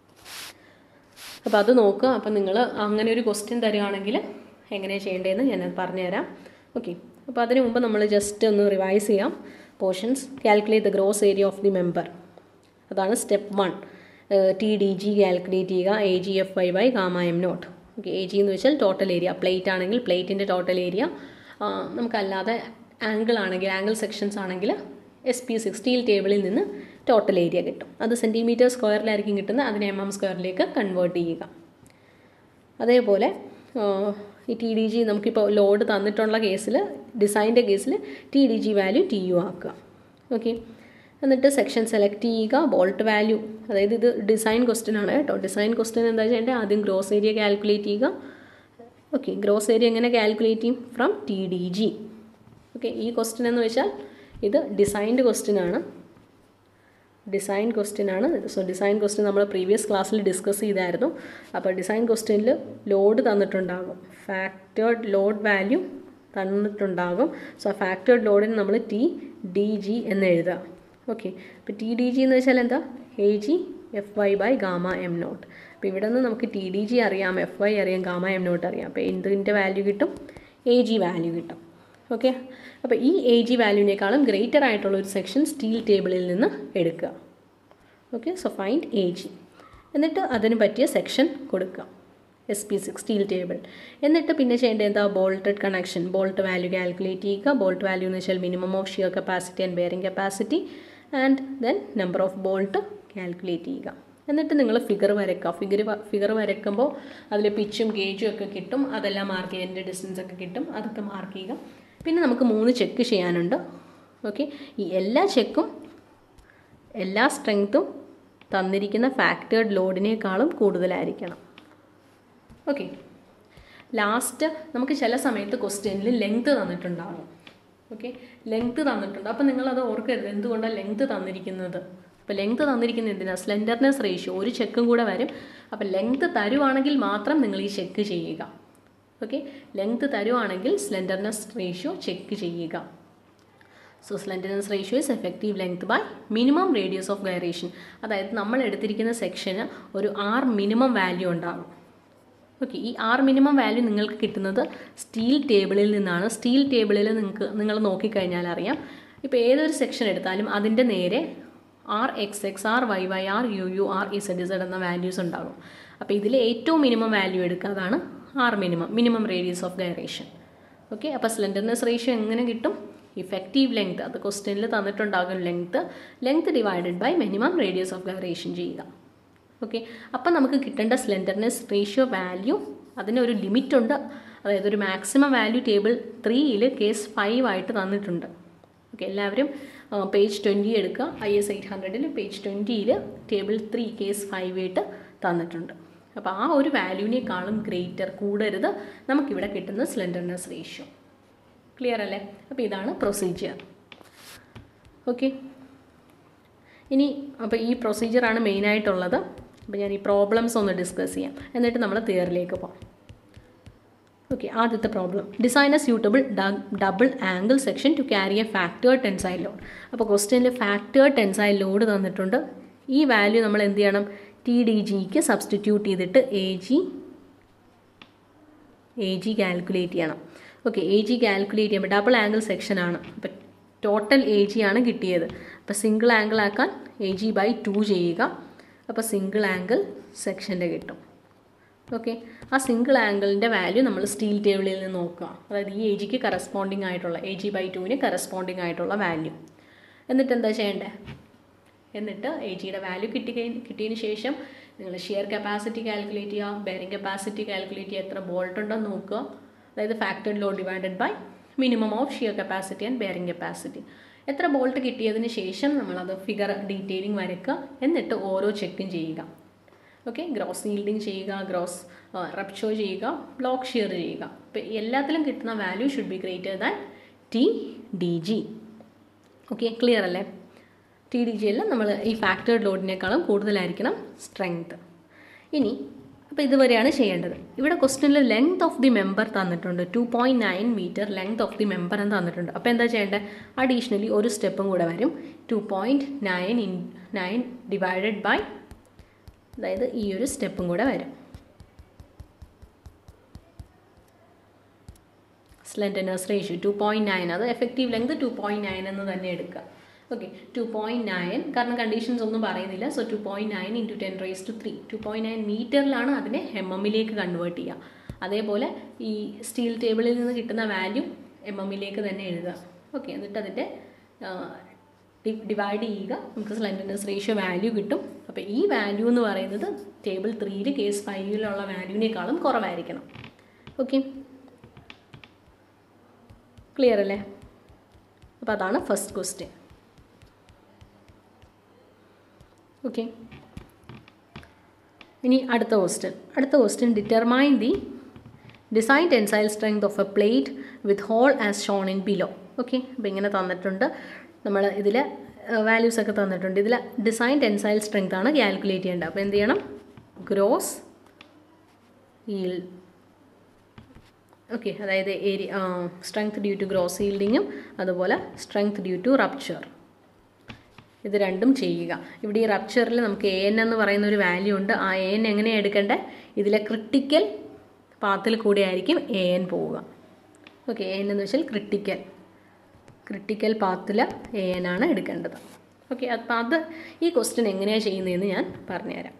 അപ്പോൾ അത് നോക്കുക. അപ്പോൾ നിങ്ങൾ അങ്ങനെ ഒരു ക്വസ്റ്റ്യൻ തരികയാണെങ്കിൽ എങ്ങനെയാണ് ചെയ്യേണ്ടതെന്ന് ഞാനത് പറഞ്ഞുതരാം. ഓക്കെ, അപ്പോൾ അതിന് മുമ്പ് നമ്മൾ ജസ്റ്റ് ഒന്ന് റിവൈസ് ചെയ്യാം. Portions, calculate the gross area of the member, അതാണ് step one. T D G calculate ചെയ്യുക, A G F Y by gamma M naught. Okay, A G എന്ന് വെച്ചാൽ ടോട്ടൽ ഏരിയ, പ്ലേറ്റ് ആണെങ്കിൽ പ്ലേറ്റിൻ്റെ ടോട്ടൽ ഏരിയ, നമുക്കല്ലാതെ angle ആണെങ്കിൽ angle sections ആണെങ്കിൽ S P six steel ടേബിളിൽ നിന്ന് ടോട്ടൽ ഏരിയ കിട്ടും. അത് സെൻറ്റിമീറ്റർ സ്ക്വയറിലായിരിക്കും കിട്ടുന്നത്, അതിനെ എം എം സ്ക്വയറിലേക്ക് കൺവേർട്ട് ചെയ്യുക. അതേപോലെ ഈ ടി ഡി ജി നമുക്കിപ്പോൾ ലോഡ് തന്നിട്ടുള്ള കേസിൽ, ഡിസൈൻ്റെ കേസിൽ T D G value T U ആക്കുക. ഓക്കെ, എന്നിട്ട് സെക്ഷൻ സെലക്ട് ചെയ്യുക, ബോൾട്ട് വാല്യൂ, അതായത് ഇത് ഡിസൈൻ ക്വസ്റ്റ്യൻ ആണ് കേട്ടോ. ഡിസൈൻ ക്വസ്റ്റ്യൻ എന്താ ചെയ്യേണ്ടത്, ആദ്യം ഗ്രോസ് ഏരിയ കാൽക്കുലേറ്റ് ചെയ്യുക. ഓക്കെ, ഗ്രോസ് ഏരിയ എങ്ങനെ കാൽക്കുലേറ്റ് ചെയ്യും, from T D G. Okay, ഈ ക്വസ്റ്റ്യൻ എന്ന് വെച്ചാൽ ഇത് ഡിസൈൻഡ് ക്വസ്റ്റ്യൻ ആണ്, ഡിസൈൻ ക്വസ്റ്റ്യൻ ആണ്. സോ ഡിസൈൻ ക്വസ്റ്റ്യൻ നമ്മൾ പ്രീവിയസ് ക്ലാസ്സിൽ ഡിസ്കസ് ചെയ്തായിരുന്നു. അപ്പോൾ ഡിസൈൻ ക്വസ്റ്റ്യനിൽ ലോഡ് തന്നിട്ടുണ്ടാകും, ഫാക്ടേർഡ് ലോഡ് വാല്യൂ തന്നിട്ടുണ്ടാകും. സോ ഫാക്ടേർഡ് ലോഡിന് നമ്മൾ ടി ഡി ജി എന്ന് എഴുതുക. ഓക്കെ, ഇപ്പോൾ ടി ഡി ജി എന്ന് വെച്ചാൽ എന്താ? A G F Y by gamma M naught. അപ്പോൾ ഇവിടെ നിന്ന് നമുക്ക് ടി ഡി ജി അറിയാം, എഫ് വൈ അറിയാം, ഗാമ എം നോട്ട് അറിയാം. അപ്പോൾ എന്തിൻ്റെ വാല്യൂ കിട്ടും? എ ജി വാല്യൂ കിട്ടും. ഓക്കെ, അപ്പോൾ ഈ എ ജി വാല്യൂവിനേക്കാളും ഗ്രേറ്റർ ആയിട്ടുള്ള ഒരു സെക്ഷൻ സ്റ്റീൽ ടേബിളിൽ നിന്ന് എടുക്കുക. Okay, so find A G. എന്നിട്ട് അതിന് പറ്റിയ സെക്ഷൻ കൊടുക്കുക, S P six steel table. എന്നിട്ട് പിന്നെ ചെയ്യേണ്ടത് എന്താ? Bolted connection. Bolt value calculate ചെയ്യുക. ബോൾട്ട് വാല്യൂ എന്ന് വെച്ചാൽ minimum of shear capacity and bearing capacity and then number of bolt calculate ചെയ്യുക. എന്നിട്ട് നിങ്ങൾ ഫിഗർ വരയ്ക്കുക. ഫിഗർ ഫിഗർ വരയ്ക്കുമ്പോൾ അതിൽ പിച്ചും ഗേജും ഒക്കെ കിട്ടും, അതെല്ലാം മാർക്ക് ചെയ്യുക. എൻ്റെ ഡിസ്റ്റൻസ് ഒക്കെ കിട്ടും, അതൊക്കെ മാർക്ക് ചെയ്യുക. പിന്നെ നമുക്ക് മൂന്ന് ചെക്ക് ചെയ്യാനുണ്ട്. ഓക്കെ, ഈ എല്ലാ ചെക്കും എല്ലാ സ്ട്രെങ്ത്തും തന്നിരിക്കുന്ന ഫാക്ടേർഡ് ലോഡിനേക്കാളും കൂടുതലായിരിക്കണം. ഓക്കെ, ലാസ്റ്റ് നമുക്ക് ചില സമയത്ത് ക്വസ്റ്റ്യനിൽ ലെങ്ത് തന്നിട്ടുണ്ടാകും. ഓക്കെ, ലെങ്ത് തന്നിട്ടുണ്ട്. അപ്പോൾ നിങ്ങളത് ഓർക്കരുത്, എന്തുകൊണ്ടാണ് ലെങ്ത് തന്നിരിക്കുന്നത്. അപ്പോൾ ലെങ്ത് തന്നിരിക്കുന്നത് എന്തിനാണ്? സ്ലെൻഡർനെസ് റേഷ്യോ ഒരു ചെക്കും കൂടെ വരും. അപ്പോൾ ലെങ്ത് തരുവാണെങ്കിൽ മാത്രം നിങ്ങൾ ഈ ചെക്ക് ചെയ്യുക. ഓക്കെ, ലെങ്ത് തരുവാണെങ്കിൽ സ്ലെൻഡർനെസ് റേഷ്യോ ചെക്ക് ചെയ്യുക. So slenderness ratio is effective length by minimum radius of gyration. അതായത് നമ്മൾ എടുത്തിരിക്കുന്ന സെക്ഷന് ഒരു ആർ മിനിമം വാല്യൂ ഉണ്ടാകും. ഓക്കെ, ഈ ആർ മിനിമം വാല്യൂ നിങ്ങൾക്ക് കിട്ടുന്നത് സ്റ്റീൽ ടേബിളിൽ നിന്നാണ്. സ്റ്റീൽ ടേബിളിൽ നിങ്ങൾക്ക് നിങ്ങൾ നോക്കിക്കഴിഞ്ഞാൽ അറിയാം. ഇപ്പോൾ ഏതൊരു സെക്ഷൻ എടുത്താലും അതിൻ്റെ നേരെ R X X, R Y Y, R U U, R Z Z എന്ന വാല്യൂസ് ഉണ്ടാകും. അപ്പോൾ ഇതിൽ ഏറ്റവും മിനിമം വാല്യൂ എടുക്കുക, അതാണ് R minimum, minimum radius of gyration. Okay, അപ്പോൾ സ്ലെൻഡർനെസ് റേഷ്യോ എങ്ങനെ കിട്ടും? ഇഫക്റ്റീവ് ലെങ്ത്, അത് ക്വസ്റ്റ്യനിൽ തന്നിട്ടുണ്ടാകും. Length length divided by minimum radius of gyration ചെയ്യുക. ഓക്കെ, അപ്പം നമുക്ക് കിട്ടേണ്ട സ്ലെൻഡർനെസ് റേഷ്യോ വാല്യൂ അതിനൊരു ലിമിറ്റ് ഉണ്ട്. അതായത് ഒരു മാക്സിമം വാല്യൂ ടേബിൾ ത്രീയിൽ കേസ് ഫൈവ് ആയിട്ട് തന്നിട്ടുണ്ട്. ഓക്കെ, എല്ലാവരും പേജ് ട്വൻറ്റി എടുക്കുക. ഐ എസ് എയ്റ്റ് ഹൺഡ്രഡിൽ പേജ് ട്വൻറ്റിയിൽ ടേബിൾ ത്രീ കേസ് ഫൈവ് ആയിട്ട് തന്നിട്ടുണ്ട്. അപ്പോൾ ആ ഒരു വാല്യൂവിനേക്കാളും ഗ്രേറ്റർ കൂടരുത് നമുക്കിവിടെ കിട്ടുന്ന സ്ലെൻഡർനെസ് റേഷ്യോ. ക്ലിയർ അല്ലേ? അപ്പോൾ ഇതാണ് പ്രൊസീജിയർ. ഓക്കെ, ഇനി അപ്പോൾ ഈ പ്രൊസീജിയറാണ് മെയിനായിട്ടുള്ളത്. അപ്പോൾ ഞാൻ ഈ പ്രോബ്ലംസ് ഒന്ന് ഡിസ്കസ് ചെയ്യാം, എന്നിട്ട് നമ്മൾ തിയറിയിലേക്ക് പോകാം. ഓക്കെ, ആദ്യത്തെ problem, design a suitable double angle section to carry a factored tensile load. അപ്പോൾ ക്വസ്റ്റ്യനിൽ ഫാക്ടേർഡ് ടെൻസൈൽ ലോഡ് തന്നിട്ടുണ്ട്. ഈ വാല്യൂ നമ്മൾ എന്ത് ചെയ്യണം? ടി ഡി ജിക്ക് സബ്സ്റ്റിറ്റ്യൂട്ട് ചെയ്തിട്ട് A G A G calculate ചെയ്യണം. ഓക്കെ, എ ജി കാൽക്കുലേറ്റ് ചെയ്യുമ്പോൾ ഡബിൾ ആംഗിൾ സെക്ഷനാണ്. അപ്പോൾ ടോട്ടൽ എ ജി ആണ് കിട്ടിയത്. അപ്പോൾ സിംഗിൾ ആംഗിൾ ആക്കാൻ എ ജി ബൈ ടു ചെയ്യുക. അപ്പോൾ സിംഗിൾ ആംഗിൾ സെക്ഷൻ്റെ കിട്ടും. ഓക്കെ, ആ സിംഗിൾ ആംഗിളിൻ്റെ വാല്യൂ നമ്മൾ സ്റ്റീൽ ടേബിളിൽ നിന്ന് നോക്കുക. അതായത് ഈ എ ജിക്ക് കറസ്പോണ്ടിങ് ആയിട്ടുള്ള എ ജി ബൈ ടുവിന് കറസ്പോണ്ടിങ് ആയിട്ടുള്ള വാല്യൂ. എന്നിട്ട് എന്താ ചെയ്യേണ്ടത്? എന്നിട്ട് എ ജിയുടെ വാല്യൂ കിട്ടി കിട്ടിയതിന് ശേഷം നിങ്ങൾ ഷിയർ കപ്പാസിറ്റി കാൽക്കുലേറ്റ് ചെയ്യുക, ബെയറിംഗ് കപ്പാസിറ്റി കാൽക്കുലേറ്റ് ചെയ്യുക, എത്ര ബോൾട്ട് ഉണ്ടെന്ന് നോക്കുക. അതായത് factored load divided by minimum of shear capacity and bearing capacity. എത്ര ബോൾട്ട് കിട്ടിയതിന് ശേഷം നമ്മളത് ഫിഗർ ഡീറ്റെയിലിംഗ് വരയ്ക്കുക. എന്നിട്ട് ഓരോ ചെക്കും ചെയ്യുക. ഓക്കെ, ഗ്രോസ് ഈൽഡിങ് ചെയ്യുക, ഗ്രോസ് റപ്ചർ ചെയ്യുക, ബ്ലോക്ക് ഷിയർ ചെയ്യുക. അപ്പോൾ എല്ലാത്തിലും കിട്ടുന്ന value should be greater than T D G. Okay, clear അല്ലേ? ടി ഡി ജി എല്ലാം നമ്മൾ ഈ ഫാക്ടേർഡ് ലോഡിനേക്കാളും കൂടുതലായിരിക്കണം സ്ട്രെങ്ത്. ഇനി അപ്പോൾ ഇതുവരെയാണ് ചെയ്യേണ്ടത്. ഇവിടെ ക്വസ്റ്റ്യനിൽ ലെങ്ത് ഓഫ് ദി മെമ്പർ തന്നിട്ടുണ്ട്. Two point nine metre length of the member എന്ന് തന്നിട്ടുണ്ട്. അപ്പോൾ എന്താ ചെയ്യേണ്ടത്? അഡീഷണലി ഒരു സ്റ്റെപ്പും കൂടെ വരും. Two point nine in nine divided by, അതായത് ഈ ഒരു സ്റ്റെപ്പും കൂടെ വരും. Slenderness ratio two point nine, അത് effective length two point nine എന്ന് തന്നെ എടുക്കുക. ഓക്കെ, ടു പോയിൻറ്റ് നയൻ, കാരണം കണ്ടീഷൻസ് ഒന്നും പറയുന്നില്ല. So two point nine into ten raise to three, two point nine മീറ്ററിലാണ് അതിനെ എം എമ്മിലേക്ക് കൺവേർട്ട് ചെയ്യുക. അതേപോലെ ഈ സ്റ്റീൽ ടേബിളിൽ നിന്ന് കിട്ടുന്ന വാല്യൂ എം എമ്മിലേക്ക് തന്നെ എഴുതുക. ഓക്കെ, എന്നിട്ട് അതിൻ്റെ ഡിവൈഡ് ചെയ്യുക, നമുക്ക് സ്ലെൻഡർനെസ് റേഷ്യോ വാല്യൂ കിട്ടും. അപ്പോൾ ഈ വാല്യൂ എന്ന് പറയുന്നത് ടേബിൾ ത്രീയിൽ കേസ് ഫൈവിലുള്ള വാല്യൂവിനേക്കാളും കുറവായിരിക്കണം. ഓക്കെ, ക്ലിയർ അല്ലേ? അപ്പോൾ അതാണ് ഫസ്റ്റ് ക്വസ്റ്റ്യൻ. ഓക്കെ, ഇനി അടുത്ത ക്വസ്റ്റ്യൻ. അടുത്ത question, determine the design tensile strength of a plate with hole as shown in below. Okay, അപ്പോൾ ഇങ്ങനെ തന്നിട്ടുണ്ട്. നമ്മൾ ഇതിൽ വാല്യൂസ് ഒക്കെ തന്നിട്ടുണ്ട്. ഇതിൽ ഡിസൈൻ ടെൻസൈൽ സ്ട്രെങ്ത് ആണ് കാൽക്കുലേറ്റ് ചെയ്യേണ്ടത്. അപ്പോൾ എന്ത് ചെയ്യണം? ഗ്രോസ് ഈൽഡ്, ഓക്കെ, അതായത് area strength due to gross ഈൽഡിങ്ങും അതുപോലെ സ്ട്രെങ്ത് ഡ്യൂ ടു റപ്ചർ. ഇത് രണ്ടും ചെയ്യുക. ഇവിടെ ഈ റപ്ചറിൽ നമുക്ക് എ എൻ എന്ന് പറയുന്ന ഒരു വാല്യൂ ഉണ്ട്. ആ എ എൻ എങ്ങനെയാണ് എടുക്കേണ്ടത്? ഇതിലെ ക്രിട്ടിക്കൽ പാത്തിൽ കൂടെ ആയിരിക്കും എ എൻ പോവുക. ഓക്കെ, എ എൻ എന്ന് വെച്ചാൽ ക്രിട്ടിക്കൽ ക്രിട്ടിക്കൽ പാത്തിൽ എ എൻ ആണ് എടുക്കേണ്ടത്. ഓക്കെ, അപ്പം അത് ഈ ക്വസ്റ്റ്യൻ എങ്ങനെയാണ് ചെയ്യുന്നതെന്ന് ഞാൻ പറഞ്ഞുതരാം.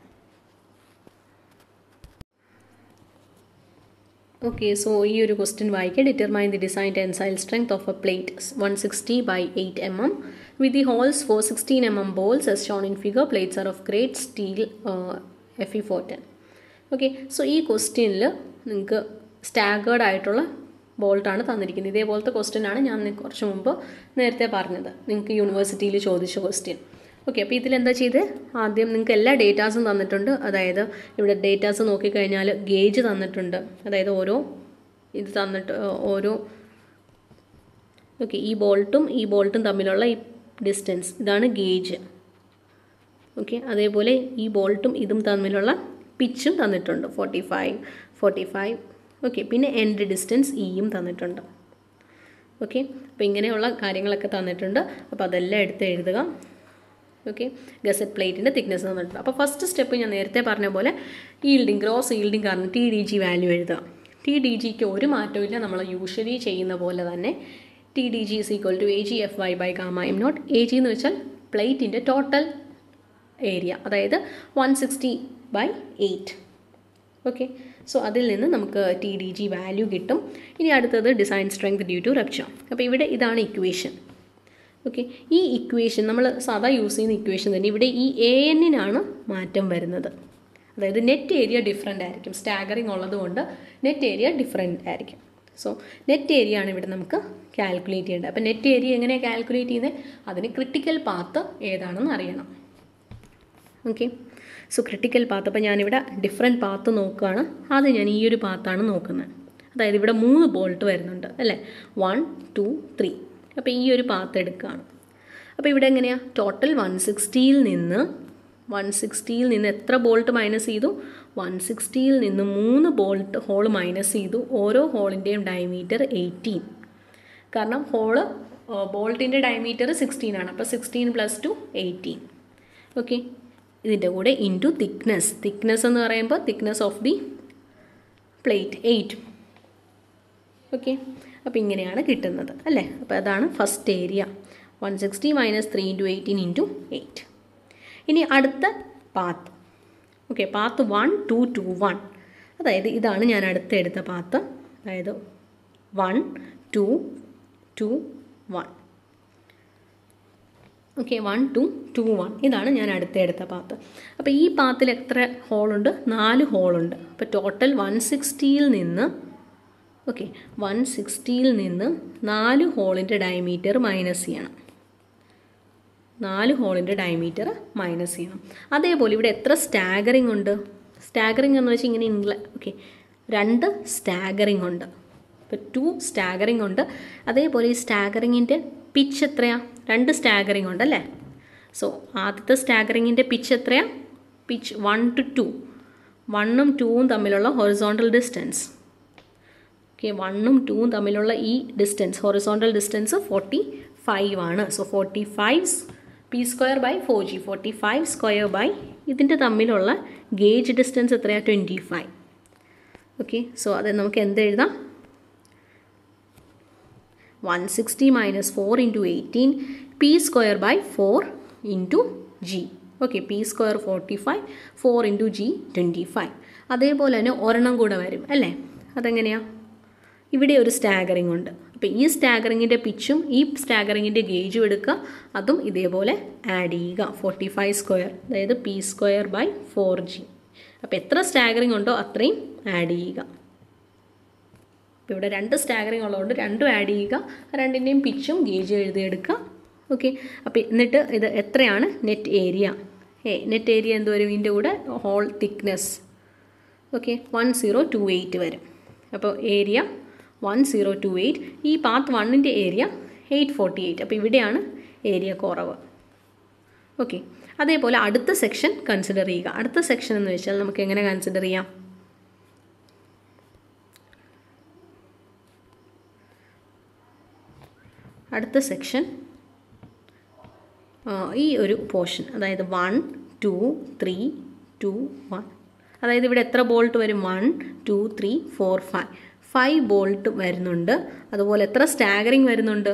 ഓക്കെ, സോ ഈ ഒരു ക്വസ്റ്റ്യൻ വായിക്കുക. Determine the design tensile strength of a plate one sixty by eight M M with the holes for sixteen M M bolts as shown in figure. Plates are of great steel F E four ten. Okay, so ഈ ക്വസ്റ്റ്യനിൽ നിങ്ങൾക്ക് staggered ആയിട്ടുള്ള ബോൾട്ടാണ് തന്നിരിക്കുന്നത്. ഇതേപോലത്തെ question ആണ് ഞാൻ കുറച്ച് മുമ്പ് നേരത്തെ പറഞ്ഞത്, നിങ്ങൾക്ക് യൂണിവേഴ്സിറ്റിയിൽ ചോദിച്ച ക്വസ്റ്റ്യൻ. ഓക്കെ, അപ്പോൾ ഇതിലെന്താ ചെയ്ത്, ആദ്യം നിങ്ങൾക്ക് എല്ലാ ഡേറ്റാസും തന്നിട്ടുണ്ട്. അതായത് ഇവിടെ ഡേറ്റാസ് നോക്കിക്കഴിഞ്ഞാൽ ഗേജ് തന്നിട്ടുണ്ട്. അതായത് ഓരോ ഇത് തന്നിട്ട് ഓരോ ഓക്കെ ഈ ബോൾട്ടും ഈ ബോൾട്ടും തമ്മിലുള്ള ഈ ഡിസ്റ്റൻസ് ഇതാണ് ഗേജ്. ഓക്കെ, അതേപോലെ ഈ ബോൾട്ടും ഇതും തമ്മിലുള്ള പിച്ചും തന്നിട്ടുണ്ട്, forty five forty five okay. പിന്നെ എൻഡ് ഡിസ്റ്റൻസ് ഇയും തന്നിട്ടുണ്ട്. ഓക്കെ, അപ്പോൾ ഇങ്ങനെയുള്ള കാര്യങ്ങളൊക്കെ തന്നിട്ടുണ്ട്. അപ്പോൾ അതെല്ലാം എടുത്ത് എഴുതുക. ഓക്കെ, ഗസറ്റ് പ്ലേറ്റിൻ്റെ തിക്നെസ് തന്നിട്ടുണ്ട്. അപ്പോൾ ഫസ്റ്റ് സ്റ്റെപ്പ് ഞാൻ നേരത്തെ പറഞ്ഞ പോലെ ഈൽഡിങ് ഗ്രോസ് ഈൽഡിങ് കാരണം ടി ഡി ജി വാല്യൂ എഴുതുക. ടി ഡി ജിക്ക് ഒരു മാറ്റവും ഇല്ല, നമ്മൾ യൂഷ്വലി ചെയ്യുന്ന പോലെ തന്നെ. T D G is equal to A G F Y by gamma M naught. A G എന്ന് വെച്ചാൽ പ്ലേറ്റിൻ്റെ ടോട്ടൽ ഏരിയ, അതായത് one sixty by eight. Okay, so അതിൽ നിന്ന് നമുക്ക് ടി ഡി ജി വാല്യൂ കിട്ടും. ഇനി അടുത്തത് design strength due to rupture. അപ്പോൾ ഇവിടെ ഇതാണ് ഇക്വേഷൻ. ഓക്കെ, ഈ ഇക്വേഷൻ നമ്മൾ സാധാ യൂസ് ചെയ്യുന്ന ഇക്വേഷൻ തന്നെ. ഇവിടെ ഈ എ എന്നിനാണ് മാറ്റം വരുന്നത്. അതായത് നെറ്റ് ഏരിയ ഡിഫറെൻ്റ് ആയിരിക്കും. സ്റ്റാഗറിങ് ഉള്ളതുകൊണ്ട് നെറ്റ് ഏരിയ ഡിഫറെൻ്റ് ആയിരിക്കും. സോ നെറ്റ് ഏരിയ ആണ് ഇവിടെ നമുക്ക് കാൽക്കുലേറ്റ് ചെയ്യേണ്ടത്. അപ്പോൾ നെറ്റ് ഏരിയ എങ്ങനെയാണ് കാൽക്കുലേറ്റ് ചെയ്യുന്നത്? അതിന് ക്രിട്ടിക്കൽ പാത്ത് ഏതാണെന്ന് അറിയണം. ഓക്കെ, സോ ക്രിട്ടിക്കൽ പാത്ത്, അപ്പോൾ ഞാനിവിടെ ഡിഫറെൻറ്റ് പാത്ത് നോക്കുകയാണ്. അത് ഞാൻ ഈ ഒരു പാത്താണ് നോക്കുന്നത്. അതായത് ഇവിടെ മൂന്ന് ബോൾട്ട് വരുന്നുണ്ട് അല്ലേ, വൺ ടു ത്രീ. അപ്പോൾ ഈ ഒരു പാത്ത് എടുക്കുകയാണ്. അപ്പോൾ ഇവിടെ എങ്ങനെയാണ്, ടോട്ടൽ വൺ സിക്സ്റ്റിയിൽ നിന്ന് വൺ സിക്സ്റ്റിയിൽ നിന്ന് എത്ര ബോൾട്ട് മൈനസ് ചെയ്തു? വൺ സിക്സ്റ്റിയിൽ നിന്ന് മൂന്ന് ബോൾട്ട് ഹോൾ മൈനസ് ചെയ്തു. ഓരോ ഹോളിൻ്റെയും ഡയമീറ്റർ എയ്റ്റീൻ. കാരണം ഹോള് ബോൾട്ടിൻ്റെ ഡയമീറ്റർ സിക്സ്റ്റീൻ ആണ്. അപ്പോൾ sixteen plus two eighteen. Okay, ഇതിൻ്റെ കൂടെ ഇൻറ്റു തിക്നെസ്. തിക്നെസ് എന്ന് പറയുമ്പോൾ thickness of the plate eight. Okay, അപ്പോൾ ഇങ്ങനെയാണ് കിട്ടുന്നത് അല്ലേ. അപ്പോൾ അതാണ് first area, one sixty minus three into eighteen into eight. ഇനി അടുത്ത path. Okay, path one two two one. അതായത് ഇതാണ് ഞാൻ അടുത്ത എടുത്ത പാത്ത്. അതായത് one two two one. Okay, one two two one ഇതാണ് ഞാൻ അടുത്ത എടുത്ത പാത്ത്. അപ്പോൾ ഈ പാത്തിൽ എത്ര ഹോളുണ്ട്? നാല് ഹോളുണ്ട്. അപ്പോൾ ടോട്ടൽ വൺ സിക്സ്റ്റിയിൽ നിന്ന് ഓക്കെ വൺ സിക്സ്റ്റിയിൽ നിന്ന് നാല് ഹോളിൻ്റെ ഡയമീറ്റർ മൈനസ് ചെയ്യണം. നാല് ഹോളിൻ്റെ ഡയമീറ്റർ മൈനസ് ചെയ്യണം. അതേപോലെ ഇവിടെ എത്ര സ്റ്റാഗറിങ് ഉണ്ട്? സ്റ്റാഗറിങ് എന്ന് വെച്ചാൽ ഇങ്ങനെ ഇംഗ്ല ഓക്കെ രണ്ട് സ്റ്റാഗറിങ് ഉണ്ട്. ഇപ്പോൾ ടു സ്റ്റാഗറിങ് ഉണ്ട്. അതേപോലെ ഈ സ്റ്റാഗറിങ്ങിൻ്റെ പിച്ച് എത്രയാണ്? രണ്ട് സ്റ്റാഗറിങ് ഉണ്ടല്ലേ. സോ ആദ്യത്തെ സ്റ്റാഗറിങ്ങിൻ്റെ പിച്ച് എത്രയാണ്? Pitch one two two. വണ്ണും ടൂവും തമ്മിലുള്ള ഹൊറിസോണ്ടൽ ഡിസ്റ്റൻസ്. ഓക്കെ, വണ്ണും ടൂവും തമ്മിലുള്ള ഈ distance horizontal distance forty five ആണ്. So forty five P square by four G. Forty five square by ഇതിൻ്റെ തമ്മിലുള്ള ഗേജ് ഡിസ്റ്റൻസ് എത്രയാണ്? Twenty five. ഓക്കെ, സോ അത് നമുക്ക് എന്ത് എഴുതാം? One sixty minus four into eighteen P square by four into G. Okay, P square forty five, four into G twenty five. അതേപോലെ തന്നെ ഒരെണ്ണം കൂടെ വരും അല്ലേ. അതെങ്ങനെയാണ്? ഇവിടെ ഒരു സ്റ്റാഗറിങ് ഉണ്ട്. അപ്പോൾ ഈ സ്റ്റാഗറിങ്ങിൻ്റെ പിച്ചും ഈ സ്റ്റാഗറിങ്ങിൻ്റെ ഗേജും എടുക്കുക, അതും ഇതേപോലെ ആഡ് ചെയ്യുക. ഫോർട്ടി ഫൈവ് സ്ക്വയർ അതായത് P square by four G. അപ്പോൾ എത്ര സ്റ്റാഗറിങ് ഉണ്ടോ അത്രയും ആഡ് ചെയ്യുക. അപ്പോൾ ഇവിടെ രണ്ട് സ്റ്റാഗറിങ് ഉള്ളതുകൊണ്ട് രണ്ടും ആഡ് ചെയ്യുക. രണ്ടിൻ്റെയും പിച്ചും ഗേജും എഴുതിയെടുക്കുക. ഓക്കെ, അപ്പോൾ എന്നിട്ട് ഇത് എത്രയാണ് net area? A net area എന്ത് വരും? ഇതിൻ്റെ കൂടെ hole thickness. Okay, one zero two eight വരും. അപ്പോൾ area one zero two eight. ഈ പാത്ത് വണ്ണിൻ്റെ ഏരിയ എയ്റ്റ് ഫോർട്ടി എയ്റ്റ്. അപ്പോൾ ഇവിടെയാണ് ഏരിയ കുറവ്. ഓക്കെ, അതേപോലെ അടുത്ത സെക്ഷൻ കൺസിഡർ ചെയ്യുക. അടുത്ത സെക്ഷൻ എന്ന് വെച്ചാൽ നമുക്ക് എങ്ങനെ കൺസിഡർ ചെയ്യാം? അടുത്ത സെക്ഷൻ ഈ ഒരു പോർഷൻ, അതായത് one two three two one, അതായത് ഇവിടെ എത്ര ബോൾട്ട് വരും? One two three four five five bolt വരുന്നുണ്ട്. അതുപോലെ എത്ര സ്റ്റാഗറിങ് വരുന്നുണ്ട്?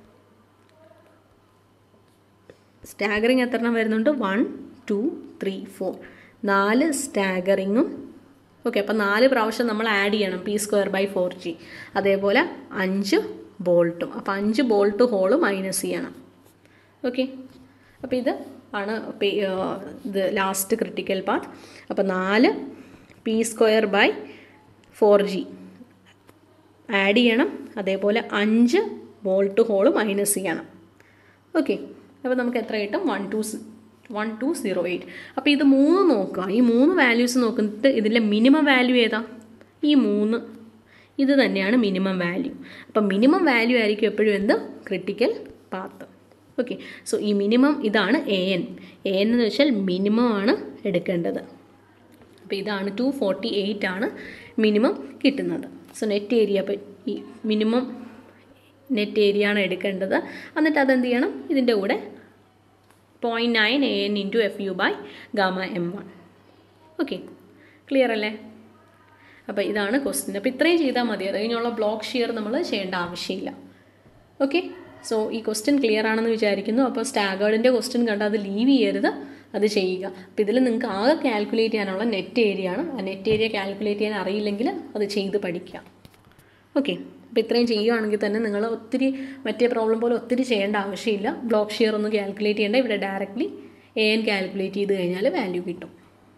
സ്റ്റാഗറിങ് എത്ര എണ്ണം വരുന്നുണ്ട്? വൺ ടു ത്രീ ഫോർ നാല് സ്റ്റാഗറിങ്ങും. ഓക്കെ, അപ്പോൾ നാല് പ്രാവശ്യം നമ്മൾ ആഡ് ചെയ്യണം P square by four G. അതേപോലെ അഞ്ച് ബോൾട്ടും, അപ്പോൾ അഞ്ച് ബോൾട്ട് ഹോള് മൈനസ് ചെയ്യണം. ഓക്കെ, അപ്പോൾ ഇത് ആണ് ഇത് ലാസ്റ്റ് ക്രിട്ടിക്കൽ പാത്ത്. അപ്പോൾ നാല് P square by four G add ചെയ്യണം. അതേപോലെ അഞ്ച് ബോൾട്ട് ഹോള് മൈനസ് ചെയ്യണം. ഓക്കെ, അപ്പോൾ നമുക്ക് എത്ര കിട്ടും? One two one two zero eight. അപ്പോൾ ഇത് മൂന്ന് നോക്കുക. ഈ മൂന്ന് വാല്യൂസ് നോക്കിയിട്ട് ഇതിലെ മിനിമം വാല്യൂ ഏതാ? ഈ മൂന്ന്, ഇത് തന്നെയാണ് മിനിമം വാല്യൂ. അപ്പം മിനിമം വാല്യൂ ആയിരിക്കും എപ്പോഴും എന്ത്? Critical path. ഓക്കെ, സോ ഈ മിനിമം ഇതാണ് എ എൻ. എ എൻ എന്ന് വെച്ചാൽ മിനിമം ആണ് എടുക്കേണ്ടത്. അപ്പോൾ ഇതാണ് ടു ഫോർട്ടി എയ്റ്റ് ആണ് മിനിമം കിട്ടുന്നത്. സോ നെറ്റ് ഏരിയ, അപ്പോൾ ഈ മിനിമം നെറ്റ് ഏരിയ ആണ് എടുക്കേണ്ടത്. എന്നിട്ട് അതെന്ത് ചെയ്യണം? ഇതിൻ്റെ കൂടെ point nine A N into F U by gamma M one. Okay, clear അല്ലേ? അപ്പോൾ ഇതാണ് ക്വസ്റ്റ്യൻ. അപ്പോൾ ഇത്രയും ചെയ്താൽ മതി. അത് കഴിഞ്ഞുള്ള ബ്ലോക്ക് ഷിയർ നമ്മൾ ചെയ്യേണ്ട ആവശ്യമില്ല. ഓക്കെ, സോ ഈ ക്വസ്റ്റ്യൻ ക്ലിയർ ആണെന്ന് വിചാരിക്കുന്നു. അപ്പോൾ സ്റ്റാഗേർഡിൻ്റെ ക്വസ്റ്റ്യൻ കണ്ടാൽ അത് ലീവ് ചെയ്യരുത്, അത് ചെയ്യുക. അപ്പോൾ ഇതിൽ നിങ്ങൾക്ക് ആകെ കാൽക്കുലേറ്റ് ചെയ്യാനുള്ള നെറ്റ് ഏരിയ ആണ്. ആ നെറ്റ് ഏരിയ കാൽക്കുലേറ്റ് ചെയ്യാൻ അറിയില്ലെങ്കിൽ അത് ചെയ്ത് പഠിക്കുക. ഓക്കെ, അപ്പോൾ ഇത്രയും ചെയ്യുകയാണെങ്കിൽ തന്നെ നിങ്ങൾ ഒത്തിരി മറ്റേ പ്രോബ്ലം പോലെ ഒത്തിരി ചെയ്യേണ്ട ആവശ്യമില്ല. ബ്ലോക്ക് ഷിയർ ഒന്നും കാൽക്കുലേറ്റ് ചെയ്യേണ്ട. ഇവിടെ ഡയറക്റ്റ്ലി എ എൻ കാൽക്കുലേറ്റ് ചെയ്ത് കഴിഞ്ഞാൽ വാല്യൂ കിട്ടും.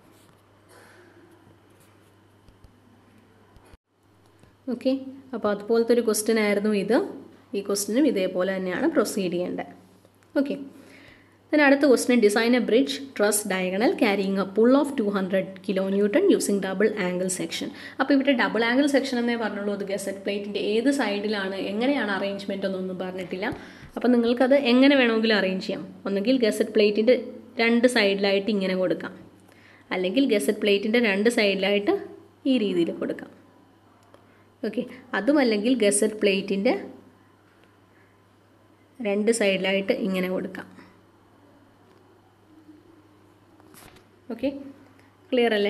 ഓക്കെ, അപ്പോൾ അതുപോലത്തെ ഒരു ക്വസ്റ്റ്യൻ ആയിരുന്നു ഇത്. ഈ ക്വസ്റ്റ്യനും ഇതേപോലെ തന്നെയാണ് പ്രൊസീഡ് ചെയ്യേണ്ടത്. ഓക്കെ, then അടുത്ത question, design a bridge truss diagonal carrying a pull of two hundred kilo newton using double angle section. അപ്പോൾ ഇവിടെ ഡബിൾ ആംഗിൾ സെക്ഷൻ എന്നേ പറഞ്ഞുള്ളൂ. അത് ഗസറ്റ് പ്ലേറ്റിൻ്റെ ഏത് സൈഡിലാണ്, എങ്ങനെയാണ് അറേഞ്ച്മെൻറ്റ് എന്നൊന്നും പറഞ്ഞിട്ടില്ല. അപ്പോൾ നിങ്ങൾക്കത് എങ്ങനെ വേണമെങ്കിലും അറേഞ്ച് ചെയ്യാം. ഒന്നുകിൽ ഗസറ്റ് പ്ലേറ്റിൻ്റെ രണ്ട് സൈഡിലായിട്ട് ഇങ്ങനെ കൊടുക്കാം, അല്ലെങ്കിൽ ഗസറ്റ് പ്ലേറ്റിൻ്റെ രണ്ട് സൈഡിലായിട്ട് ഈ രീതിയിൽ കൊടുക്കാം. ഓക്കെ, അതുമല്ലെങ്കിൽ ഗസറ്റ് പ്ലേറ്റിൻ്റെ രണ്ട് സൈഡിലായിട്ട് ഇങ്ങനെ കൊടുക്കാം. ഓക്കെ, ക്ലിയർ അല്ലേ?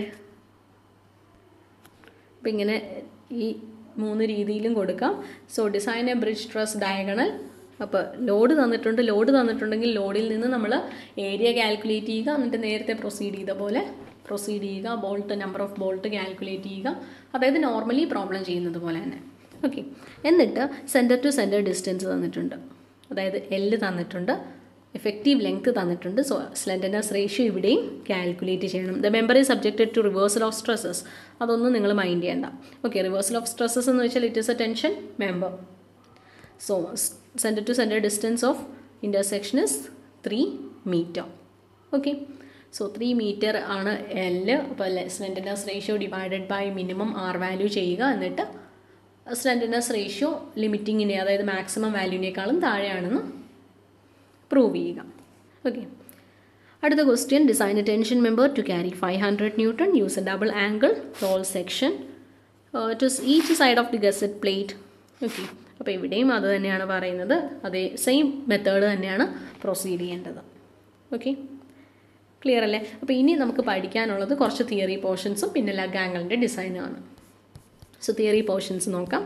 അപ്പം ഇങ്ങനെ ഈ മൂന്ന് രീതിയിലും കൊടുക്കാം. So design a bridge truss diagonal. അപ്പോൾ ലോഡ് തന്നിട്ടുണ്ട്. ലോഡ് തന്നിട്ടുണ്ടെങ്കിൽ ലോഡിൽ നിന്ന് നമ്മൾ ഏരിയ കാൽക്കുലേറ്റ് ചെയ്യുക. എന്നിട്ട് നേരത്തെ പ്രൊസീഡ് ചെയ്ത പോലെ പ്രൊസീഡ് ചെയ്യുക. Bolt number of bolt calculate ചെയ്യുക. അതായത് നോർമലി പ്രോബ്ലം ചെയ്യുന്നത് പോലെ തന്നെ. ഓക്കെ, എന്നിട്ട് സെൻറ്റർ ടു സെൻറ്റർ ഡിസ്റ്റൻസ് തന്നിട്ടുണ്ട്. അതായത് എൽ തന്നിട്ടുണ്ട്, എഫക്റ്റീവ് ലെങ്ത് തന്നിട്ടുണ്ട്. സോ സ്ലെൻഡർനെസ് റേഷ്യോ ഇവിടെയും കാൽക്കുലേറ്റ് ചെയ്യണം. The member is subjected to reversal of stresses. അതൊന്നും നിങ്ങൾ മൈൻഡ് ചെയ്യേണ്ട. ഓക്കെ, റിവേഴ്സൽ ഓഫ് സ്ട്രെസ്സസ് എന്ന് വെച്ചാൽ it is a tension member. So centre to centre distance of intersection is three metre. Okay, so three metre ആണ് L. അപ്പോൾ slenderness ratio divided by minimum R value ചെയ്യുക. എന്നിട്ട് slenderness ratio ലിമിറ്റിങ്ങിനെ, അതായത് maximum വാല്യൂവിനേക്കാളും താഴെയാണെന്ന് പ്രൂവ് ചെയ്യുക. Okay, അടുത്ത question, design a tension member to carry five hundred newton use a double angle roll section to each side of the gusset plate. Okay, അപ്പോൾ ഇവിടെയും അത് തന്നെയാണ് പറയുന്നത്. അതേ സെയിം മെത്തേഡ് തന്നെയാണ് പ്രൊസീഡ് ചെയ്യേണ്ടത്. ഓക്കെ, ക്ലിയർ അല്ലേ? അപ്പോൾ ഇനി നമുക്ക് പഠിക്കാനുള്ളത് കുറച്ച് തിയറി പോർഷൻസും പിന്നെ ലഗ് ആംഗിളിൻ്റെ ഡിസൈനുമാണ്. സോ തിയറി പോർഷൻസ് നോക്കാം.